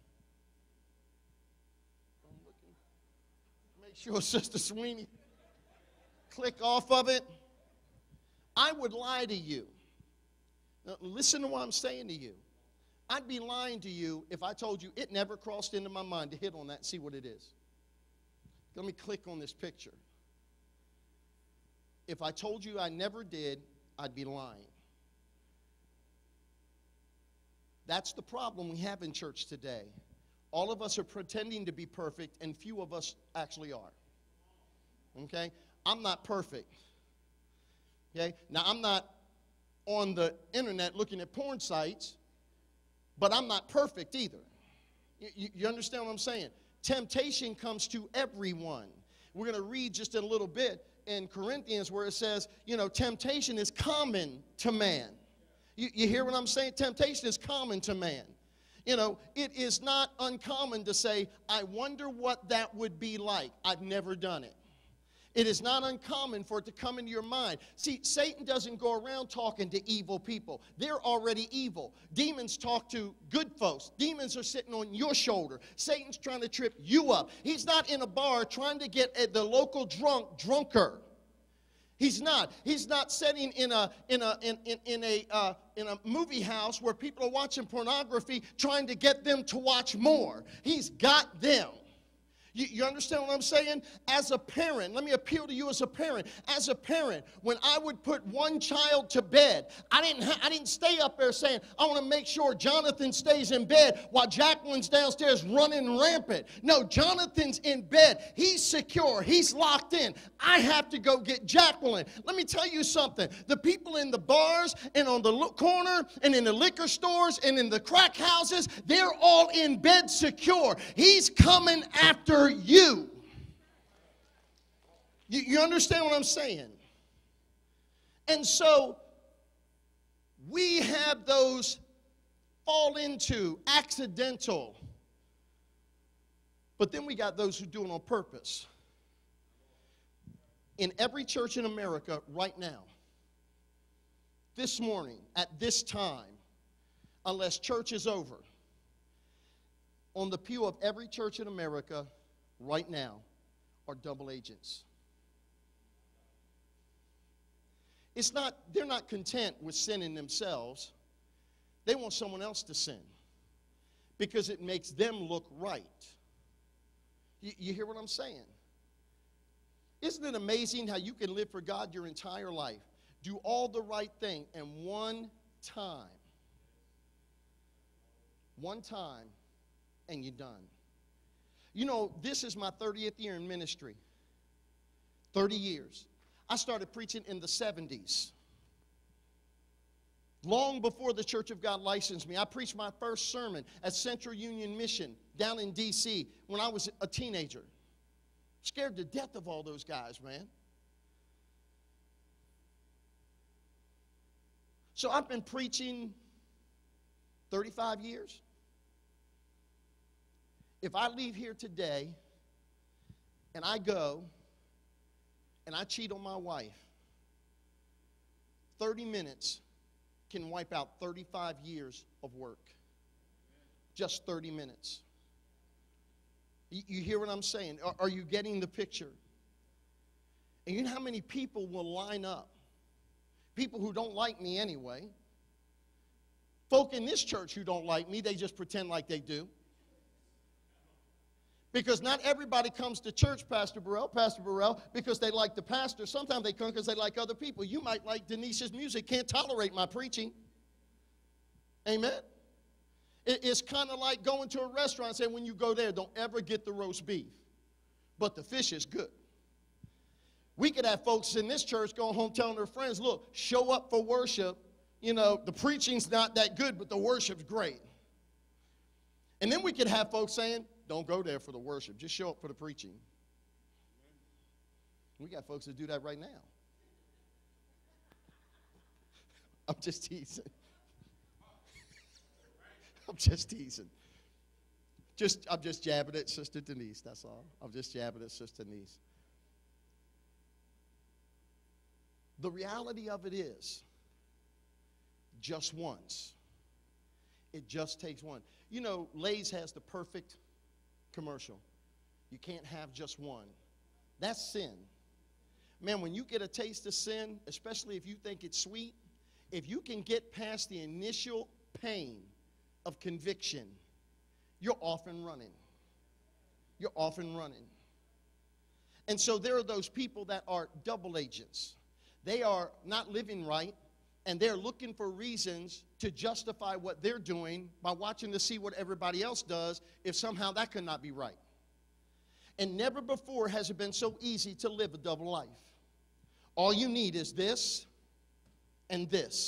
Make sure Sister Sweeney click off of it. I would lie to you. Now, listen to what I'm saying to you. I'd be lying to you if I told you it never crossed into my mind to hit on that and see what it is. Let me click on this picture. If I told you I never did, I'd be lying. That's the problem we have in church today. All of us are pretending to be perfect, and few of us actually are. Okay? I'm not perfect. Okay? Now, I'm not on the internet looking at porn sites, but I'm not perfect either. You understand what I'm saying? Temptation comes to everyone. We're going to read just in a little bit in Corinthians where it says, temptation is common to man. You hear what I'm saying? Temptation is common to man. It is not uncommon to say, I wonder what that would be like. I've never done it. It is not uncommon for it to come into your mind. See, Satan doesn't go around talking to evil people. They're already evil. Demons talk to good folks. Demons are sitting on your shoulder. Satan's trying to trip you up. He's not in a bar trying to get the local drunker. He's not. He's not sitting in a movie house where people are watching pornography trying to get them to watch more. He's got them. You understand what I'm saying? As a parent, let me appeal to you as a parent. As a parent, when I would put one child to bed, I didn't stay up there saying, I want to make sure Jonathan stays in bed while Jacqueline's downstairs running rampant. No, Jonathan's in bed. He's secure. He's locked in. I have to go get Jacqueline. Let me tell you something. The people in the bars and on the corner and in the liquor stores and in the crack houses, they're all in bed secure. He's coming after you. You understand what I'm saying? And so we have those fall into accidental, but then we got those who do it on purpose. In every church in America right now, this morning, at this time, unless church is over, on the pew of every church in America right now are double agents. They're not content with sinning themselves. They want someone else to sin because it makes them look right. You hear what I'm saying? Isn't it amazing how you can live for God your entire life, do all the right thing, and one time, and you're done? This is my 30th year in ministry. 30 years. I started preaching in the 70s. Long before the Church of God licensed me. I preached my first sermon at Central Union Mission down in D.C. when I was a teenager. Scared to death of all those guys, man. So I've been preaching 35 years. If I leave here today and I go and I cheat on my wife, 30 minutes can wipe out 35 years of work. Just 30 minutes. You hear what I'm saying? Are you getting the picture? And you know how many people will line up? People who don't like me anyway. Folk in this church who don't like me, they just pretend like they do. Because not everybody comes to church, Pastor Burrell, because they like the pastor. Sometimes they come because they like other people. You might like Denise's music, can't tolerate my preaching. Amen? It's kind of like going to a restaurant and saying, when you go there, don't ever get the roast beef. But the fish is good. We could have folks in this church going home telling their friends, look, show up for worship. You know, the preaching's not that good, but the worship's great. And then we could have folks saying, don't go there for the worship. Just show up for the preaching. We got folks that do that right now. I'm just teasing. I'm just teasing. I'm just jabbing at Sister Denise, that's all. I'm just jabbing at Sister Denise. The reality of it is, just once. It just takes one. You know, Lay's has the perfect commercial. You can't have just one. That's sin. Man, when you get a taste of sin, especially if you think it's sweet, if you can get past the initial pain of conviction, you're off and running. You're off and running. And so there are those people that are double agents. They are not living right, and they're looking for reasons to justify what they're doing by watching to see what everybody else does, if somehow that could not be right. And never before has it been so easy to live a double life. All you need is this and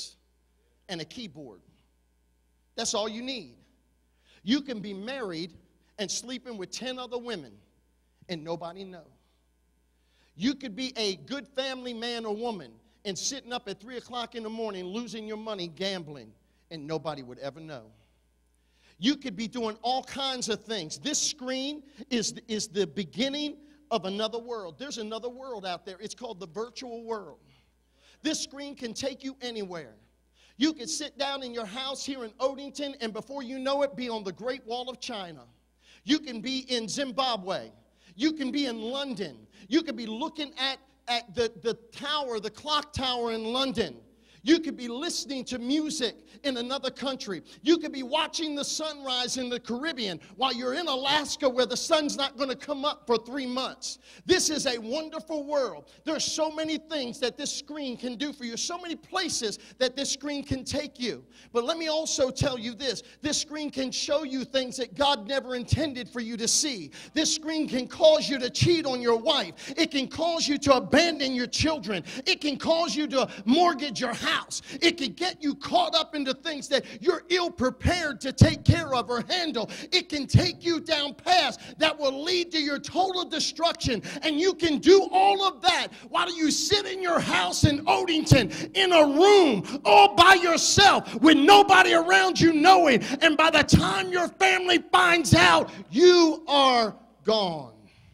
a keyboard. That's all you need. You can be married and sleeping with 10 other women and nobody know. You could be a good family man or woman and sitting up at 3 o'clock in the morning losing your money gambling and nobody would ever know. You could be doing all kinds of things. This screen is the beginning of another world. There's another world out there. It's called the virtual world. This screen can take you anywhere. You could sit down in your house here in Odenton and before you know it, be on the Great Wall of China. You can be in Zimbabwe. You can be in London. You could be looking at the tower, the clock tower in London. You could be listening to music in another country. You could be watching the sunrise in the Caribbean while you're in Alaska where the sun's not going to come up for 3 months. This is a wonderful world. There's so many things that this screen can do for you, so many places that this screen can take you. But let me also tell you this. This screen can show you things that God never intended for you to see. This screen can cause you to cheat on your wife. It can cause you to abandon your children. It can cause you to mortgage your house. It can get you caught up into things that you're ill prepared to take care of or handle. It can take you down paths that will lead to your total destruction. And you can do all of that while you sit in your house in Odenton in a room all by yourself with nobody around you knowing. And by the time your family finds out, you are gone.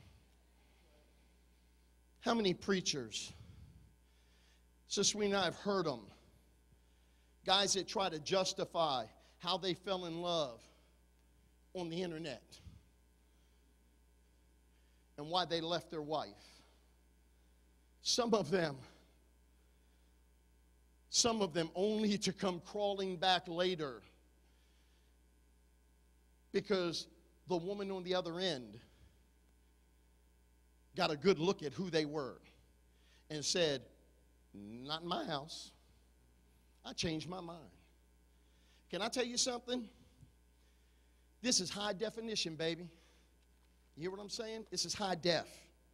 How many preachers, Sister Sweeney and I have heard them, guys that try to justify how they fell in love on the internet and why they left their wife. Some of them only to come crawling back later because the woman on the other end got a good look at who they were and said, not in my house. I changed my mind. Can I tell you something? This is high definition, baby. You hear what I'm saying? This is high def.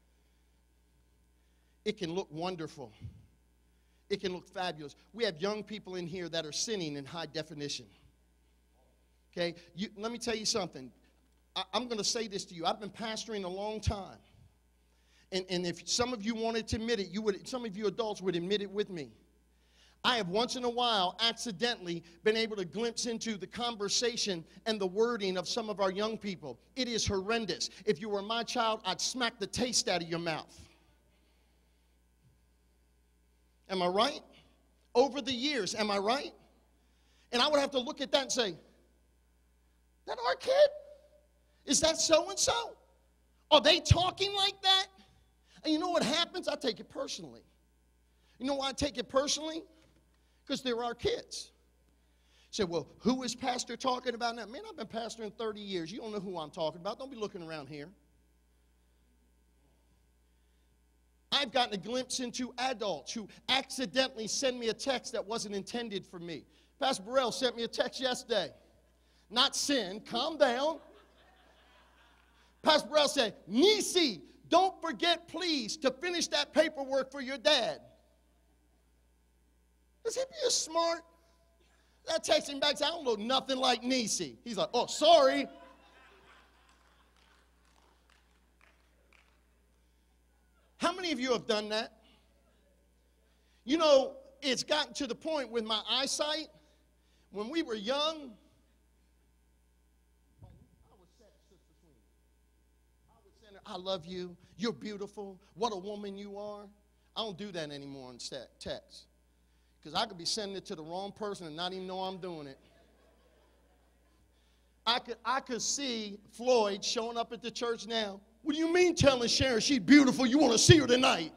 It can look wonderful. It can look fabulous. We have young people in here that are sinning in high definition. Okay? Let me tell you something. I'm going to say this to you. I've been pastoring a long time. And if some of you wanted to admit it, some of you adults would admit it with me. I have once in a while accidentally been able to glimpse into the conversation and the wording of some of our young people. It is horrendous. If you were my child, I'd smack the taste out of your mouth. Am I right? Over the years, am I right? And I would have to look at that and say, that our kid? Is that so-and-so? Are they talking like that? And you know what happens? I take it personally. You know why I take it personally? Because they're our kids. You say, well, who is pastor talking about now? Man, I've been pastoring 30 years. You don't know who I'm talking about. Don't be looking around here. I've gotten a glimpse into adults who accidentally send me a text that wasn't intended for me. Pastor Burrell sent me a text yesterday. Not sin. Calm down. Pastor Burrell said, Nisi, Don't forget, please, to finish that paperwork for your dad. Is he being smart? That text him back, I don't look nothing like Nisi. He's like, oh, sorry. How many of you have done that? You know, it's gotten to the point with my eyesight. When we were young, I love you. You're beautiful. What a woman you are. I don't do that anymore in text. Because I could be sending it to the wrong person and not even know I'm doing it. I could see Floyd showing up at the church now. What do you mean telling Sharon she's beautiful? You want to see her tonight?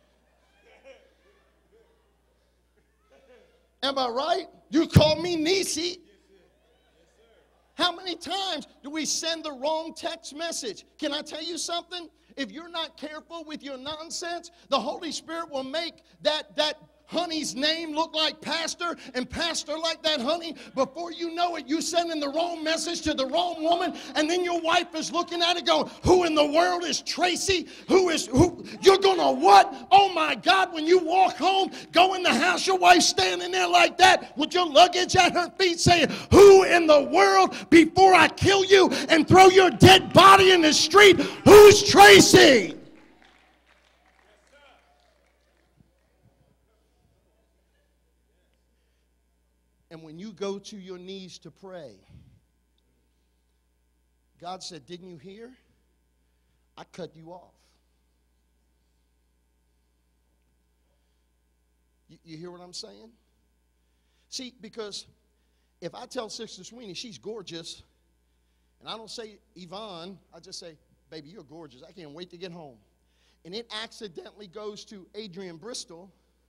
Am I right? You call me Nisi. How many times do we send the wrong text message? Can I tell you something? If you're not careful with your nonsense, the Holy Spirit will make that honey's name look like pastor and pastor like that honey. Before you know it, you sending the wrong message to the wrong woman, and then your wife is looking at it going, who in the world is Tracy? Who? You're gonna what? Oh my God, when you walk home, go in the house, your wife's standing there like that with your luggage at her feet saying, who in the world, before I kill you and throw your dead body in the street, who's Tracy? And when you go to your knees to pray, God said, didn't you hear? I cut you off. You hear what I'm saying? See, because if I tell Sister Sweeney she's gorgeous, and I don't say Yvonne, I just say, baby, you're gorgeous. I can't wait to get home. And it accidentally goes to Adrian Bristol.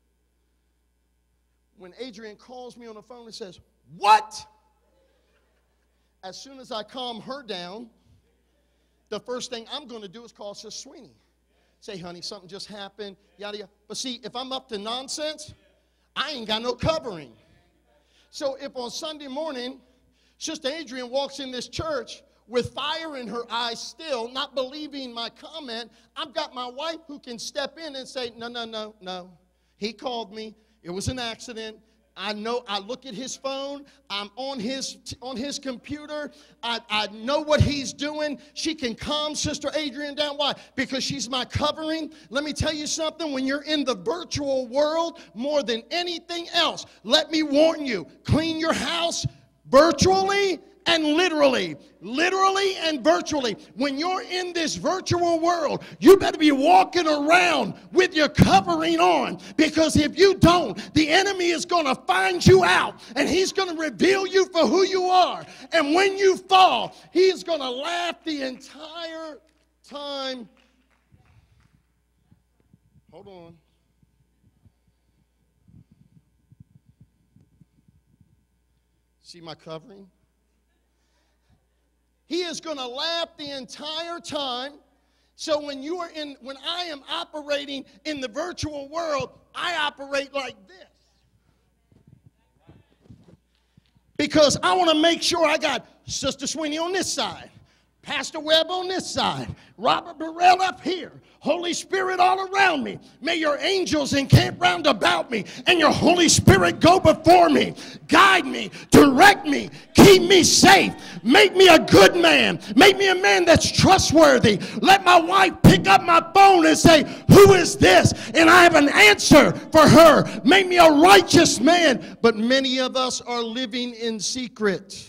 When Adrian calls me on the phone and says, what? As soon as I calm her down, the first thing I'm going to do is call Sister Sweeney. Say, honey, something just happened, yada, yada. But see, if I'm up to nonsense, I ain't got no covering. So if on Sunday morning, Sister Adrian walks in this church with fire in her eyes still, not believing my comment, I've got my wife who can step in and say, no. He called me. It was an accident. I know. I look at his phone. I'm on his computer. I know what he's doing. She can calm Sister Adrian down. Why? Because she's my covering. Let me tell you something. When you're in the virtual world, more than anything else, let me warn you, clean your house virtually and literally and virtually. When you're in this virtual world, you better be walking around with your covering on, because if you don't, the enemy is going to find you out, and he's going to reveal you for who you are. And when you fall, he's going to laugh the entire time. Hold on. See my covering? He is going to laugh the entire time. So when I am operating in the virtual world, I operate like this. Because I want to make sure I got Sister Sweeney on this side, Pastor Webb on this side, Robert Burrell up here, Holy Spirit all around me. May your angels encamp round about me, and your Holy Spirit go before me, guide me, direct me, keep me safe, make me a good man, make me a man that's trustworthy. Let my wife pick up my phone and say, who is this? And I have an answer for her. Make me a righteous man. But many of us are living in secret.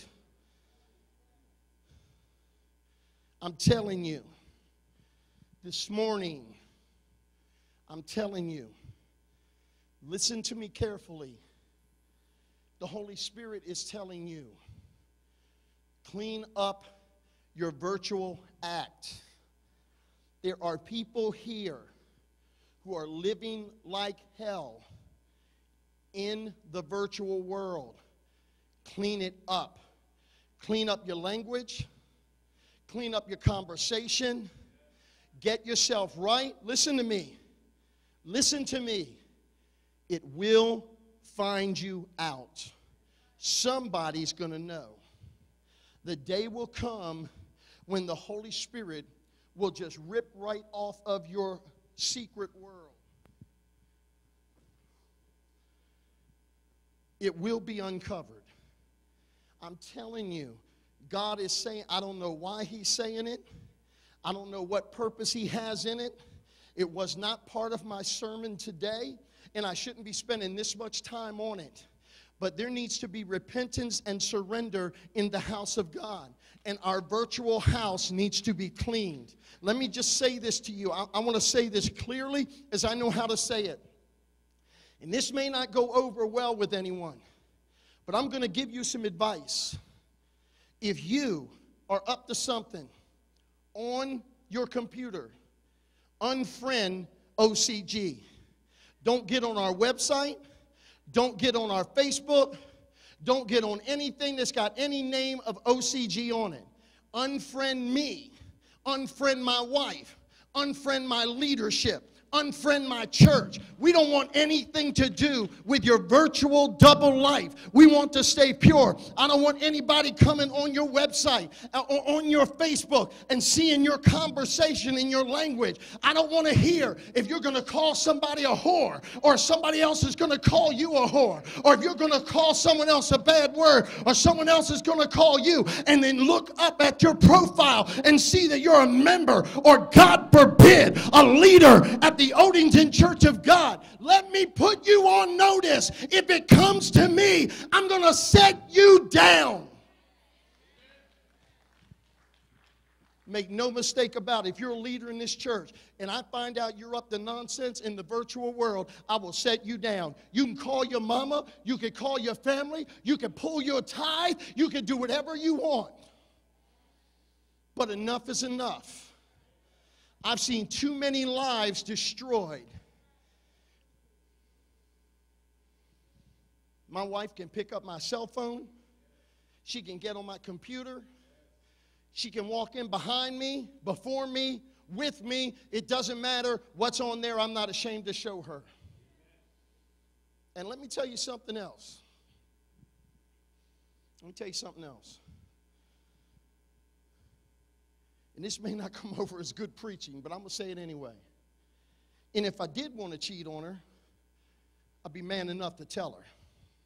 I'm telling you, this morning, I'm telling you, listen to me carefully. The Holy Spirit is telling you, clean up your virtual act. There are people here who are living like hell in the virtual world. Clean it up. Clean up your language. Clean up your conversation. Get yourself right. Listen to me. Listen to me. It will find you out. Somebody's going to know. The day will come when the Holy Spirit will just rip right off of your secret world. It will be uncovered. I'm telling you, God is saying, I don't know why he's saying it. I don't know what purpose he has in it. It was not part of my sermon today, and I shouldn't be spending this much time on it. But there needs to be repentance and surrender in the house of God. And our virtual house needs to be cleaned. Let me just say this to you. I want to say this clearly as I know how to say it. And this may not go over well with anyone, but I'm going to give you some advice. If you are up to something on your computer, unfriend OCG. Don't get on our website. Don't get on our Facebook. Don't get on anything that's got any name of OCG on it. Unfriend me. Unfriend my wife. Unfriend my leadership. Unfriend my church. We don't want anything to do with your virtual double life. We want to stay pure. I don't want anybody coming on your website or on your Facebook and seeing your conversation in your language. I don't want to hear if you're going to call somebody a whore, or somebody else is going to call you a whore, or if you're going to call someone else a bad word, or someone else is going to call you, and then look up at your profile and see that you're a member, or God forbid, a leader at the Odenton Church of God. Let me put you on notice. If it comes to me, I'm going to set you down. Make no mistake about it. If you're a leader in this church and I find out you're up to nonsense in the virtual world, I will set you down. You can call your mama. You can call your family. You can pull your tithe. You can do whatever you want. But enough is enough. I've seen too many lives destroyed. My wife can pick up my cell phone. She can get on my computer. She can walk in behind me, before me, with me. It doesn't matter what's on there. I'm not ashamed to show her. And let me tell you something else. Let me tell you something else. And this may not come over as good preaching, but I'm going to say it anyway. And if I did want to cheat on her, I'd be man enough to tell her.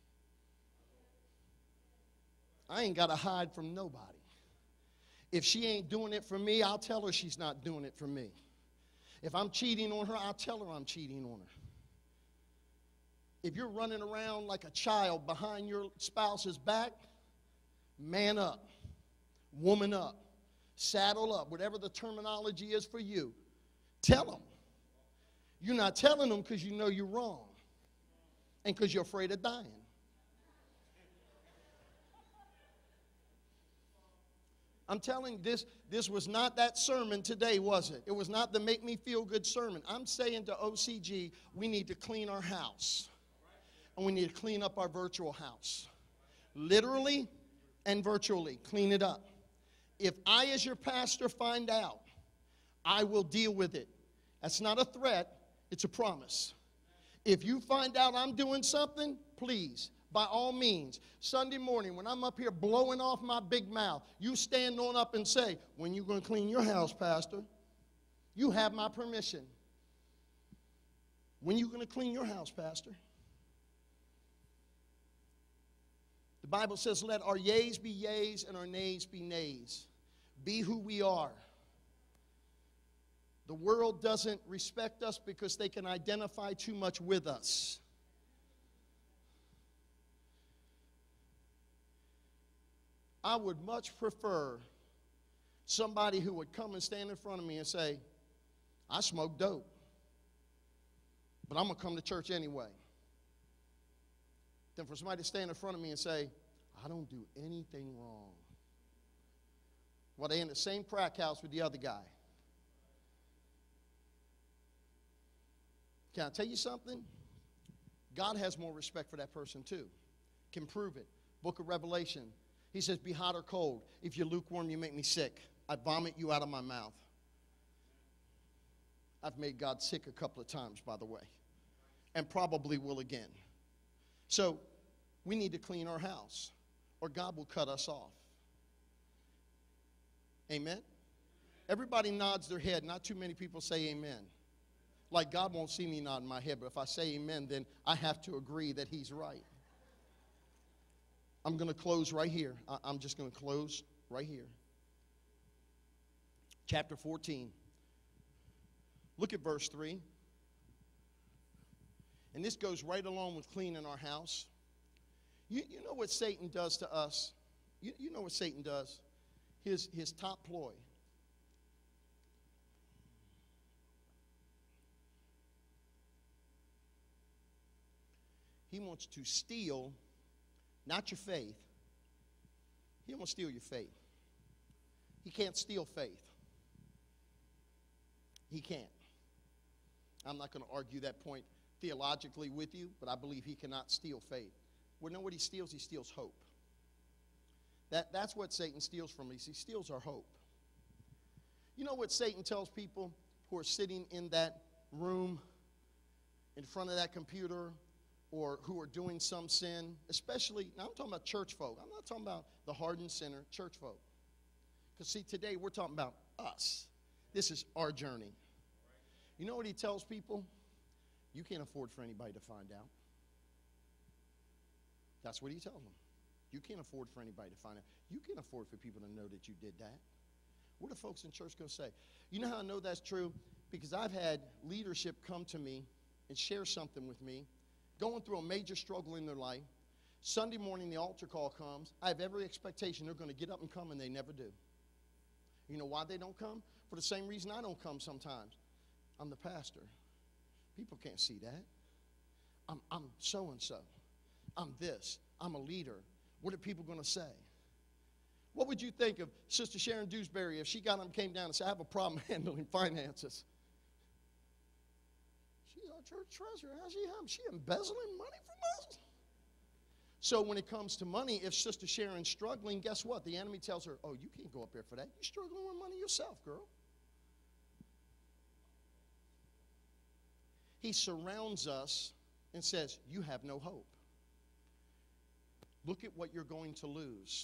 I ain't got to hide from nobody. If she ain't doing it for me, I'll tell her she's not doing it for me. If I'm cheating on her, I'll tell her I'm cheating on her. If you're running around like a child behind your spouse's back, man up, woman up. Saddle up, whatever the terminology is for you. Tell them. You're not telling them because you know you're wrong and because you're afraid of dying. I'm telling you, this was not that sermon today, was it? It was not the make me feel good sermon. I'm saying to OCG, we need to clean our house. And we need to clean up our virtual house. Literally and virtually, clean it up. If I, as your pastor, find out, I will deal with it. That's not a threat. It's a promise. If you find out I'm doing something, please, by all means, Sunday morning when I'm up here blowing off my big mouth, you stand on up and say, when you going to clean your house, Pastor? You have my permission. When you going to clean your house, Pastor? The Bible says, let our yeas be yeas and our nays be nays. Be who we are. The world doesn't respect us because they can identify too much with us. I would much prefer somebody who would come and stand in front of me and say, I smoke dope, but I'm going to come to church anyway. Than for somebody to stand in front of me and say, I don't do anything wrong. Well, they in the same crack house with the other guy. Can I tell you something? God has more respect for that person too. Can prove it. Book of Revelation. He says, be hot or cold. If you're lukewarm, you make me sick. I vomit you out of my mouth. I've made God sick a couple of times, by the way. And probably will again. So we need to clean our house, or God will cut us off. Amen? Everybody nods their head. Not too many people say amen. Like God won't see me nodding my head, but if I say amen, then I have to agree that he's right. I'm going to close right here. I'm just going to close right here. Chapter 14. Look at verse 3. And this goes right along with cleaning our house. You know what Satan does to us? You know what Satan does? His top ploy. He wants to steal, not your faith. He won't steal your faith. He can't steal faith. He can't. I'm not going to argue that point theologically with you, but I believe he cannot steal faith. We know what he steals? He steals hope. That's what Satan steals from us. He steals our hope. You know what Satan tells people who are sitting in that room in front of that computer or who are doing some sin, especially, now I'm talking about church folk. I'm not talking about the hardened sinner, church folk. Because see, today we're talking about us. This is our journey. You know what he tells people? You can't afford for anybody to find out. That's what he tells them. You can't afford for anybody to find out. You can't afford for people to know that you did that. What are folks in church going to say? You know how I know that's true? Because I've had leadership come to me and share something with me, going through a major struggle in their life. Sunday morning, the altar call comes. I have every expectation they're going to get up and come, and they never do. You know why they don't come? For the same reason I don't come sometimes. I'm the pastor. People can't see that. I'm so-and-so. I'm this. I'm a leader. What are people going to say? What would you think of Sister Sharon Dewsbury if she got up and came down and said, I have a problem handling finances? She's our church treasurer. How's she embezzling money from us? So when it comes to money, if Sister Sharon's struggling, guess what? The enemy tells her, oh, you can't go up there for that. You're struggling with money yourself, girl. He surrounds us and says, you have no hope. Look at what you're going to lose.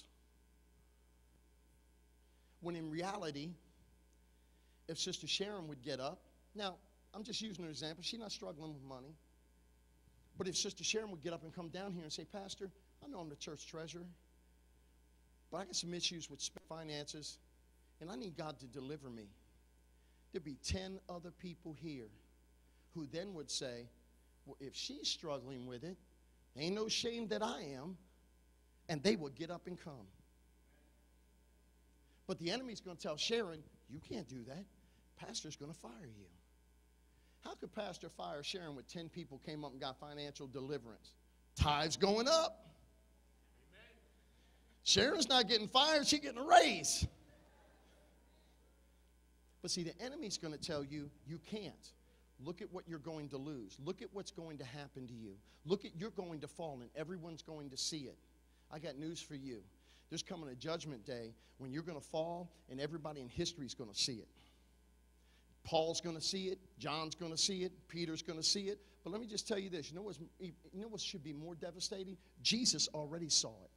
When in reality, if Sister Sharon would get up, now, I'm just using an example. She's not struggling with money. But if Sister Sharon would get up and come down here and say, Pastor, I know I'm the church treasurer, but I got some issues with finances, and I need God to deliver me. There'd be 10 other people here who then would say, well, if she's struggling with it, ain't no shame that I am, and they would get up and come. But the enemy's going to tell Sharon, you can't do that. Pastor's going to fire you. How could Pastor fire Sharon when 10 people came up and got financial deliverance? Tithes going up. Amen. Sharon's not getting fired, she's getting a raise. But see, the enemy's going to tell you, you can't. Look at what you're going to lose. Look at what's going to happen to you. Look at you're going to fall, and everyone's going to see it. I got news for you. There's coming a judgment day when you're going to fall, and everybody in history is going to see it. Paul's going to see it. John's going to see it. Peter's going to see it. But let me just tell you this. You know what should be more devastating? Jesus already saw it.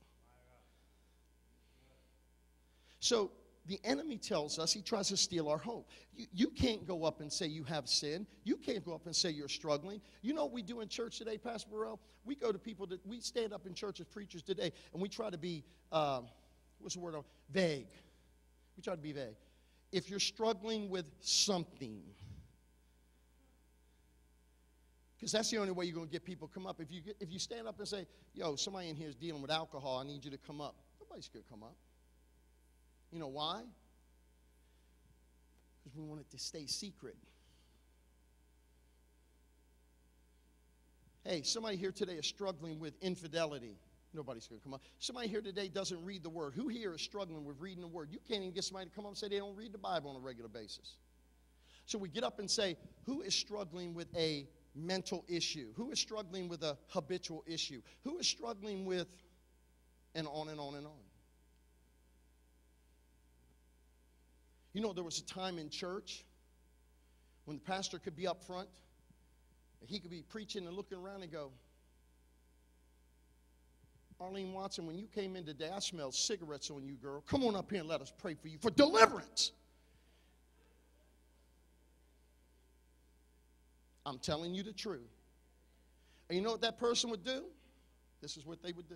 So the enemy tells us, he tries to steal our hope. You can't go up and say you have sin. You can't go up and say you're struggling. You know what we do in church today, Pastor Burrell? We go to people that we stand up in church as preachers today, and we try to be, vague. We try to be vague. If you're struggling with something, because that's the only way you're going to get people to come up. If you stand up and say, yo, somebody in here is dealing with alcohol, I need you to come up. Nobody's going to come up. You know why? Because we want it to stay secret. Hey, somebody here today is struggling with infidelity. Nobody's going to come up. Somebody here today doesn't read the Word. Who here is struggling with reading the Word? You can't even get somebody to come up and say they don't read the Bible on a regular basis. So we get up and say, who is struggling with a mental issue? Who is struggling with a habitual issue? Who is struggling with, and on and on and on. You know, there was a time in church when the pastor could be up front. He could be preaching and looking around and go, Arlene Watson, when you came in today, I smelled cigarettes on you, girl. Come on up here and let us pray for you for deliverance. I'm telling you the truth. And you know what that person would do? This is what they would do.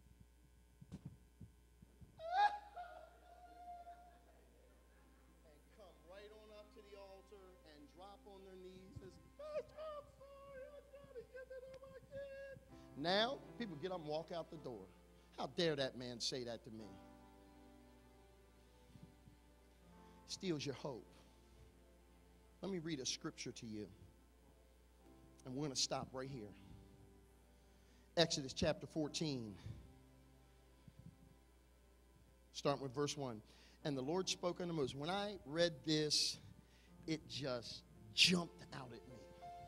And come right on up to the altar and drop on their knees and say, Pastor, I'm sorry, I tried to give it up again. Now, people get up and walk out the door. How dare that man say that to me? Steals your hope. Let me read a scripture to you. And we're going to stop right here. Exodus chapter 14. Starting with verse 1. And the Lord spoke unto Moses. When I read this, it just jumped out at me.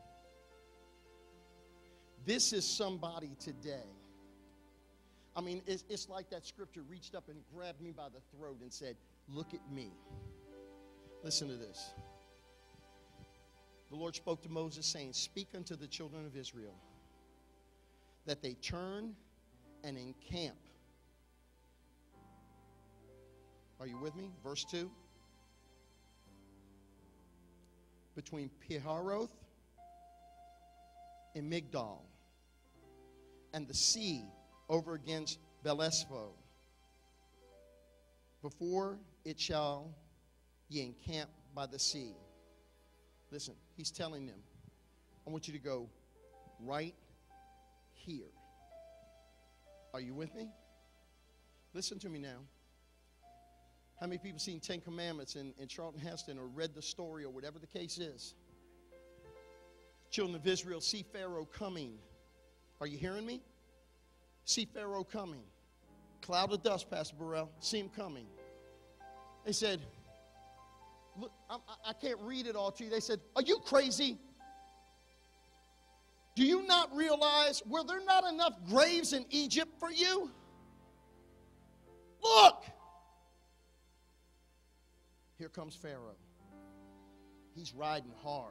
This is somebody today. I mean, it's like that scripture reached up and grabbed me by the throat and said, look at me. Listen to this. The Lord spoke to Moses, saying, speak unto the children of Israel, that they turn and encamp. Are you with me? Verse 2. Between Piharoth and Migdal, and the sea over against Belespho. Before it shall ye encamp by the sea. Listen, he's telling them, I want you to go right here. Are you with me? Listen to me now. How many people seen 10 Commandments in Charlton Heston or read the story or whatever the case is? Children of Israel see Pharaoh coming. Are you hearing me? See Pharaoh coming. Cloud of dust, Pastor Burrell. See him coming. They said, look, I can't read it all to you. They said, are you crazy? Do you not realize, were there not enough graves in Egypt for you? Look! Here comes Pharaoh. He's riding hard.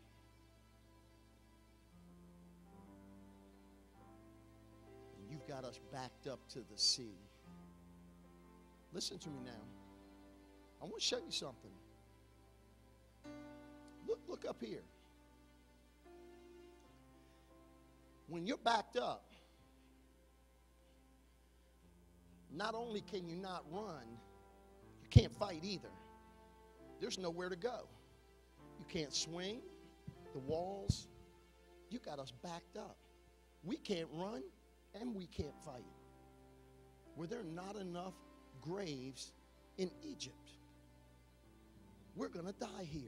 And you've got us backed up to the sea. Listen to me now. I want to show you something. Look up here. When you're backed up, not only can you not run, you can't fight either. There's nowhere to go. You can't swing. The walls, you got us backed up. We can't run and we can't fight. Were there not enough graves in Egypt? We're going to die here.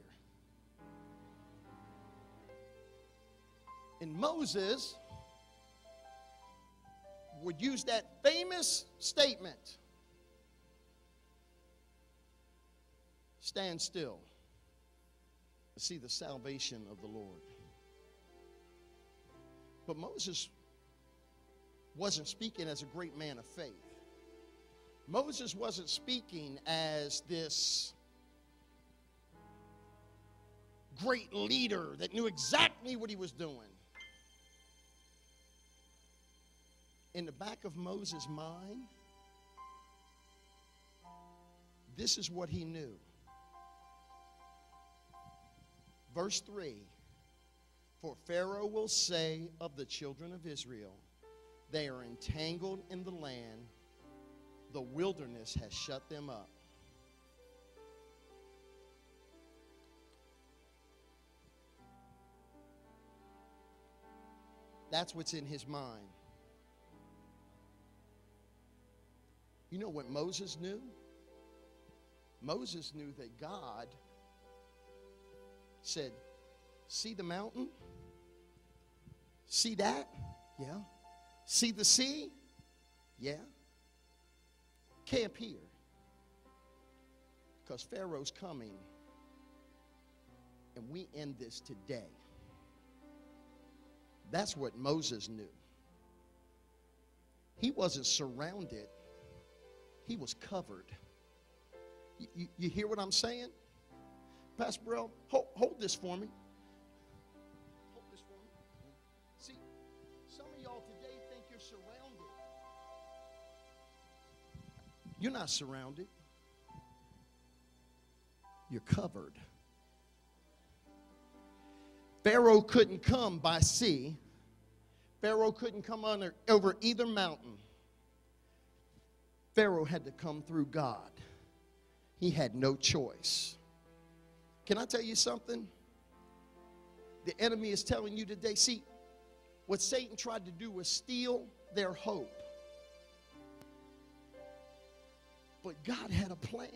And Moses would use that famous statement, stand still to see the salvation of the Lord. But Moses wasn't speaking as a great man of faith. Moses wasn't speaking as this great leader that knew exactly what he was doing. In the back of Moses' mind, this is what he knew. Verse 3, for Pharaoh will say of the children of Israel, they are entangled in the land, the wilderness has shut them up. That's what's in his mind. You know what Moses knew? Moses knew that God said, see the mountain? See that? Yeah. See the sea? Yeah. Camp here. Because Pharaoh's coming. And we end this today. That's what Moses knew. He wasn't surrounded. He was covered. You hear what I'm saying? Pastor Burrell, hold this for me. Hold this for me. See, some of y'all today think you're surrounded. You're not surrounded. You're covered. Pharaoh couldn't come by sea. Pharaoh couldn't come over either mountain. Pharaoh had to come through God. He had no choice. Can I tell you something? The enemy is telling you today, see, what Satan tried to do was steal their hope. But God had a plan.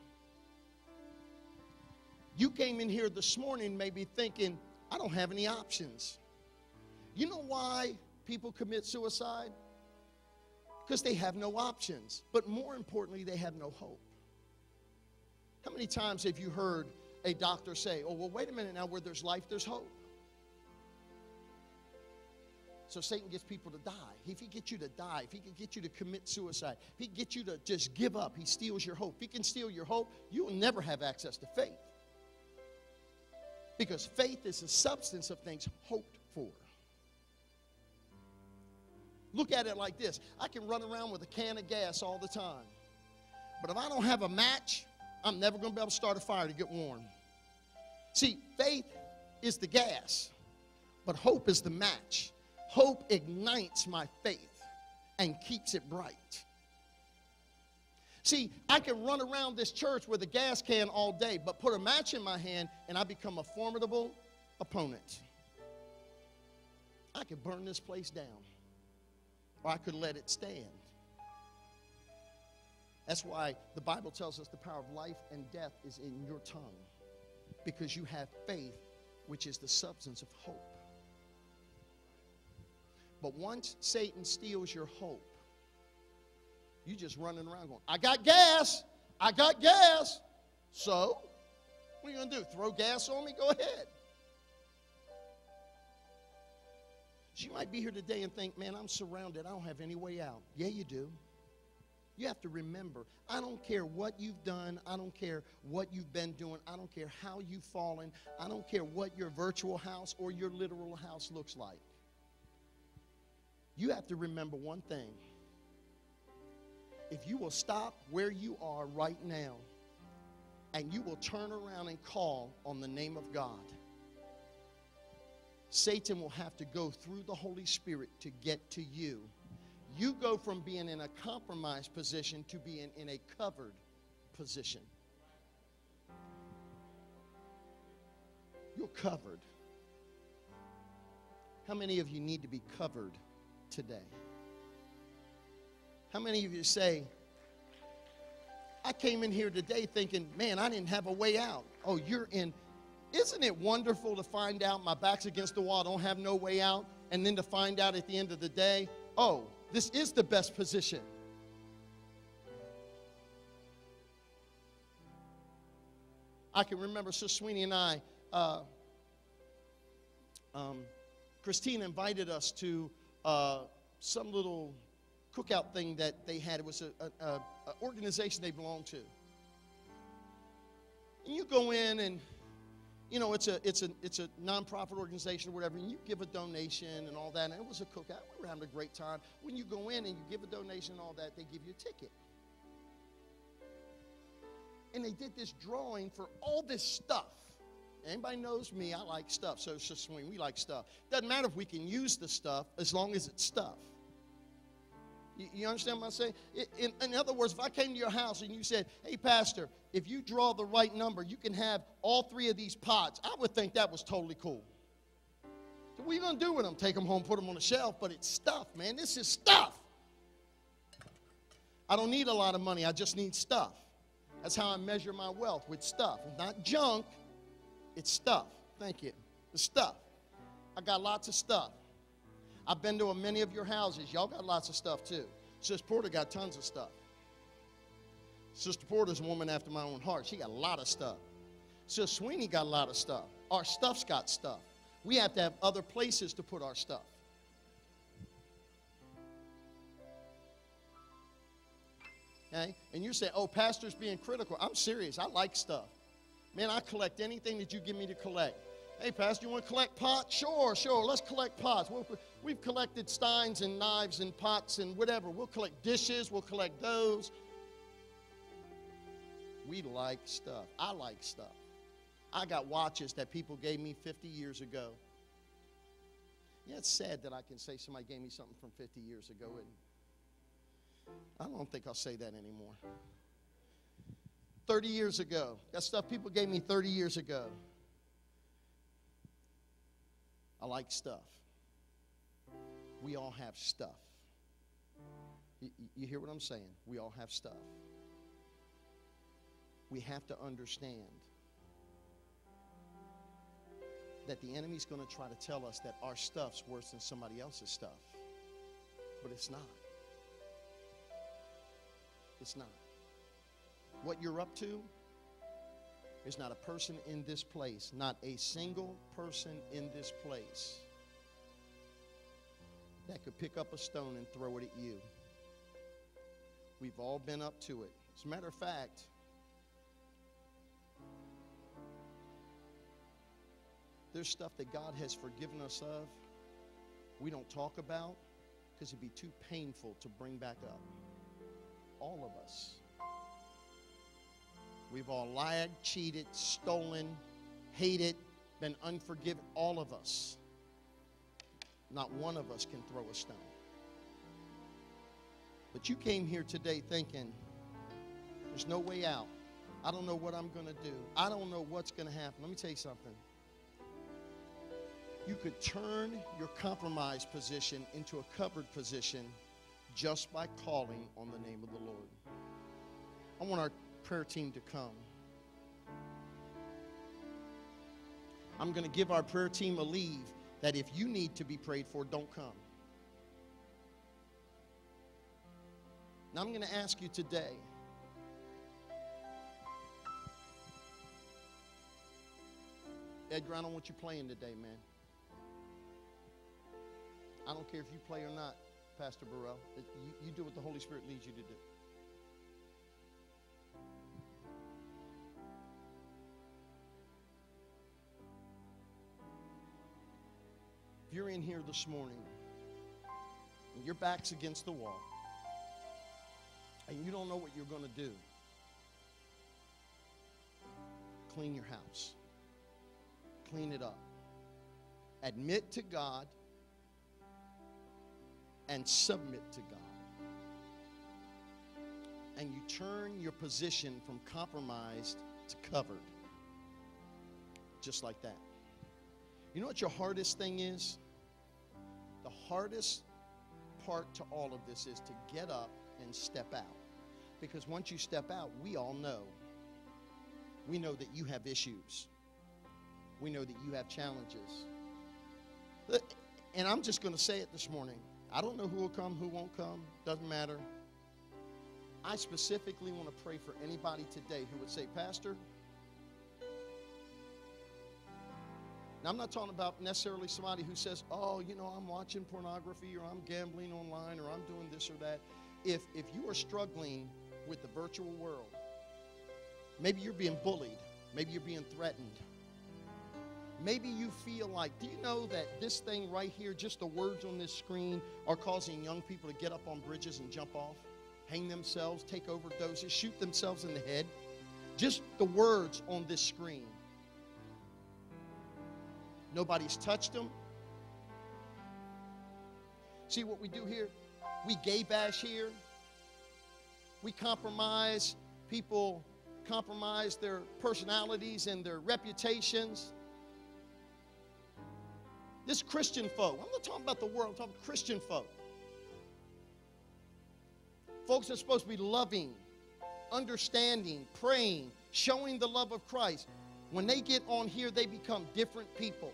You came in here this morning maybe thinking, I don't have any options. You know why people commit suicide? Because they have no options. But more importantly, they have no hope. How many times have you heard a doctor say, oh, well, wait a minute now, where there's life, there's hope? So Satan gets people to die. If he gets you to die, if he can get you to commit suicide, if he can get you to just give up, he steals your hope. If he can steal your hope, you will never have access to faith. Because faith is the substance of things hoped for. Look at it like this. I can run around with a can of gas all the time. But if I don't have a match, I'm never going to be able to start a fire to get warm. See, faith is the gas, but hope is the match. Hope ignites my faith and keeps it bright. See, I can run around this church with a gas can all day, but put a match in my hand and I become a formidable opponent. I could burn this place down, or I could let it stand. That's why the Bible tells us the power of life and death is in your tongue, because you have faith, which is the substance of hope. But once Satan steals your hope, you just running around going, I got gas. I got gas. So, what are you going to do? Throw gas on me? Go ahead. So you might be here today and think, man, I'm surrounded. I don't have any way out. Yeah, you do. You have to remember, I don't care what you've done. I don't care what you've been doing. I don't care how you've fallen. I don't care what your virtual house or your literal house looks like. You have to remember one thing. If you will stop where you are right now and you will turn around and call on the name of God, Satan will have to go through the Holy Spirit to get to you. You go from being in a compromised position to being in a covered position. You're covered. How many of you need to be covered today? How many of you say, I came in here today thinking, man, I didn't have a way out. Oh, you're in. Isn't it wonderful to find out my back's against the wall, I don't have no way out, and then to find out at the end of the day, oh, this is the best position. I can remember Sister Sweeney and I, Christina invited us to some little cookout thing that they had. It was an organization they belonged to. And you go in and, you know, it's a nonprofit organization or whatever, and you give a donation and all that, and it was a cookout. We were having a great time. When you go in and you give a donation and all that, they give you a ticket. And they did this drawing for all this stuff. Anybody knows me, I like stuff. So it's just swing. We like stuff. Doesn't matter if we can use the stuff as long as it's stuff. You understand what I'm saying? In other words, if I came to your house and you said, hey, Pastor, if you draw the right number, you can have all 3 of these pots, I would think that was totally cool. So what are you going to do with them? Take them home, put them on the shelf? But it's stuff, man. This is stuff. I don't need a lot of money. I just need stuff. That's how I measure my wealth, with stuff. Not junk. It's stuff. Thank you. The stuff. I got lots of stuff. I've been to many of your houses. Y'all got lots of stuff too. Sister Porter got tons of stuff. Sister Porter's a woman after my own heart. She got a lot of stuff. Sister Sweeney got a lot of stuff. Our stuff's got stuff. We have to have other places to put our stuff. Okay? And you say, oh, Pastor's being critical. I'm serious. I like stuff. Man, I collect anything that you give me to collect. Hey, Pastor, you want to collect pots? Sure. Let's collect pots. We've collected steins and knives and pots and whatever. We'll collect dishes. We'll collect those. We like stuff. I like stuff. I got watches that people gave me 50 years ago Yeah, it's sad that I can say somebody gave me something from 50 years ago. And I don't think I'll say that anymore. 30 years ago. That stuff people gave me 30 years ago. I like stuff. We all have stuff. You hear what I'm saying? We all have stuff. We have to understand that the enemy's going to try to tell us that our stuff's worse than somebody else's stuff. But it's not. It's not. What you're up to is not a person in this place, not a single person in this place that could pick up a stone and throw it at you. We've all been up to it. As a matter of fact, there's stuff that God has forgiven us of we don't talk about because it'd be too painful to bring back up. All of us. We've all lied, cheated, stolen, hated, been unforgiven. All of us. Not one of us can throw a stone. But you came here today thinking, there's no way out. I don't know what I'm going to do. I don't know what's going to happen. Let me tell you something. You could turn your compromised position into a covered position just by calling on the name of the Lord. I want our prayer team to come. I'm going to give our prayer team a leave that if you need to be prayed for, don't come. Now I'm going to ask you today, Edgar, I don't want you playing today, man. I don't care if you play or not, Pastor Burrell. You do what the Holy Spirit leads you to do. If you're in here this morning and your back's against the wall and you don't know what you're going to do, clean your house. Clean it up. Admit to God and submit to God. And you turn your position from compromised to covered. Just like that. You know what your hardest thing is? The hardest part to all of this is to get up and step out. Because once you step out, we all know. We know that you have issues. We know that you have challenges. And I'm just going to say it this morning. I don't know who will come, who won't come. Doesn't matter. I specifically want to pray for anybody today who would say, Pastor, now I'm not talking about necessarily somebody who says, oh, you know, I'm watching pornography or I'm gambling online or I'm doing this or that. If you are struggling with the virtual world, maybe you're being bullied. Maybe you're being threatened. Maybe you feel like, do you know that this thing right here, just the words on this screen, are causing young people to get up on bridges and jump off, hang themselves, take overdoses, shoot themselves in the head? Just the words on this screen. Nobody's touched them. See what we do here? We gay bash here. We compromise. People compromise their personalities and their reputations. This Christian folk, I'm not talking about the world, I'm talking about Christian folk. Folks are supposed to be loving, understanding, praying, showing the love of Christ. When they get on here, they become different people.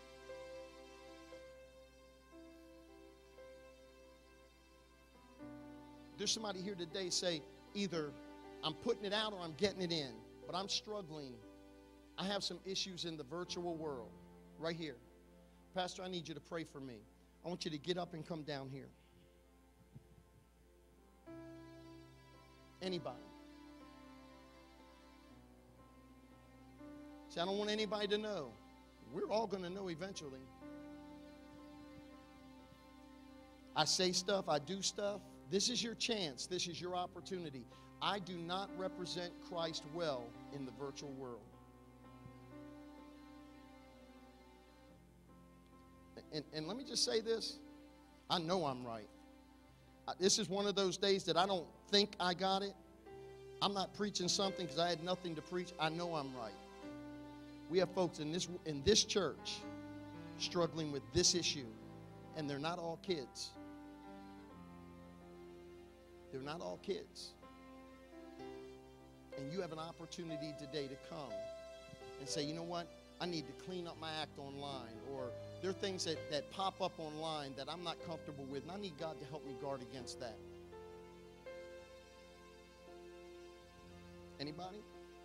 There's somebody here today say, either I'm putting it out or I'm getting it in, but I'm struggling. I have some issues in the virtual world, right here. Pastor, I need you to pray for me. I want you to get up and come down here. Anybody. See, I don't want anybody to know. We're all going to know eventually. I say stuff, I do stuff. This is your chance. This is your opportunity. I do not represent Christ well in the virtual world. And let me just say this. I know I'm right. This is one of those days that I don't think I got it. I'm not preaching something because I had nothing to preach. I know I'm right. We have folks in this church struggling with this issue, and they're not all kids. They're not all kids. And you have an opportunity today to come and say, you know what? I need to clean up my act online. Or there are things that pop up online that I'm not comfortable with, and I need God to help me guard against that. Anybody?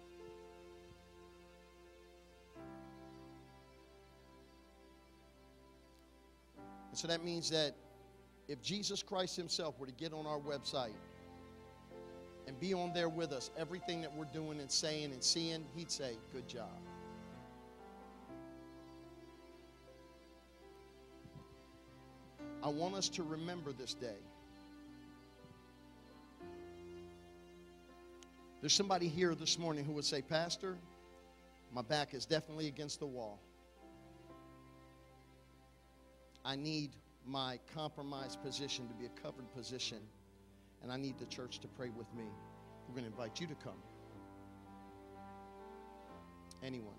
And so that means that if Jesus Christ himself were to get on our website and be on there with us, everything that we're doing and saying and seeing, he'd say, good job. I want us to remember this day. There's somebody here this morning who would say, Pastor, my back is definitely against the wall. I need my compromised position to be a covered position, and I need the church to pray with me. We're going to invite you to come. Anyone?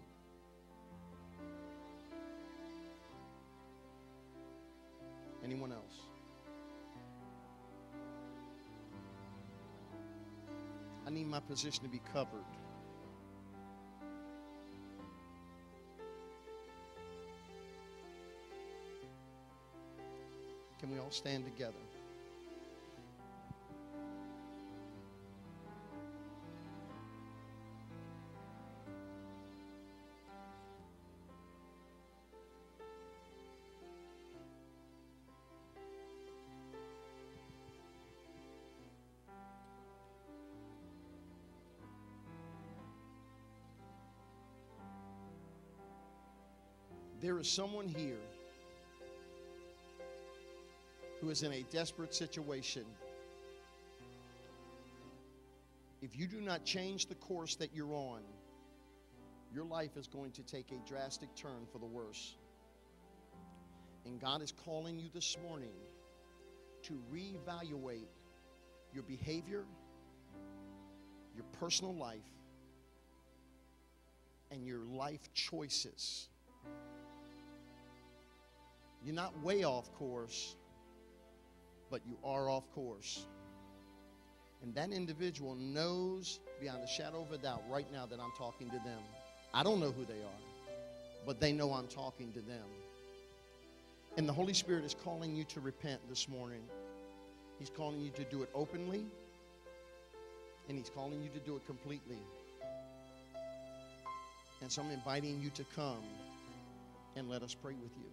Anyone else? I need my position to be covered. Can we all stand together? There is someone here who is in a desperate situation. If you do not change the course that you're on, your life is going to take a drastic turn for the worse. And God is calling you this morning to reevaluate your behavior, your personal life, and your life choices. You're not way off course, but you are off course. And that individual knows beyond a shadow of a doubt right now that I'm talking to them. I don't know who they are, but they know I'm talking to them. And the Holy Spirit is calling you to repent this morning. He's calling you to do it openly, and He's calling you to do it completely. And so I'm inviting you to come and let us pray with you.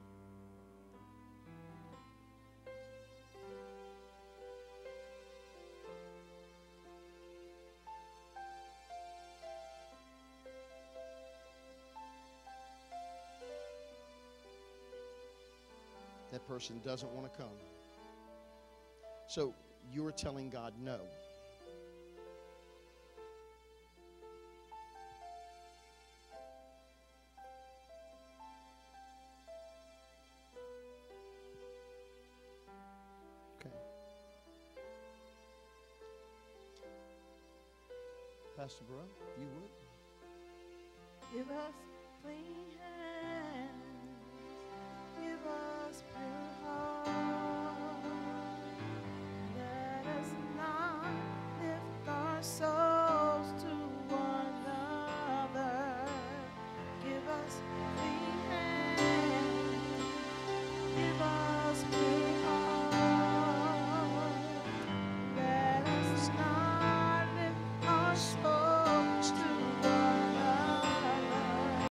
That person doesn't want to come. So you're telling God no. Okay. Pastor Bro, if you would. Give us clean hands. Give us pure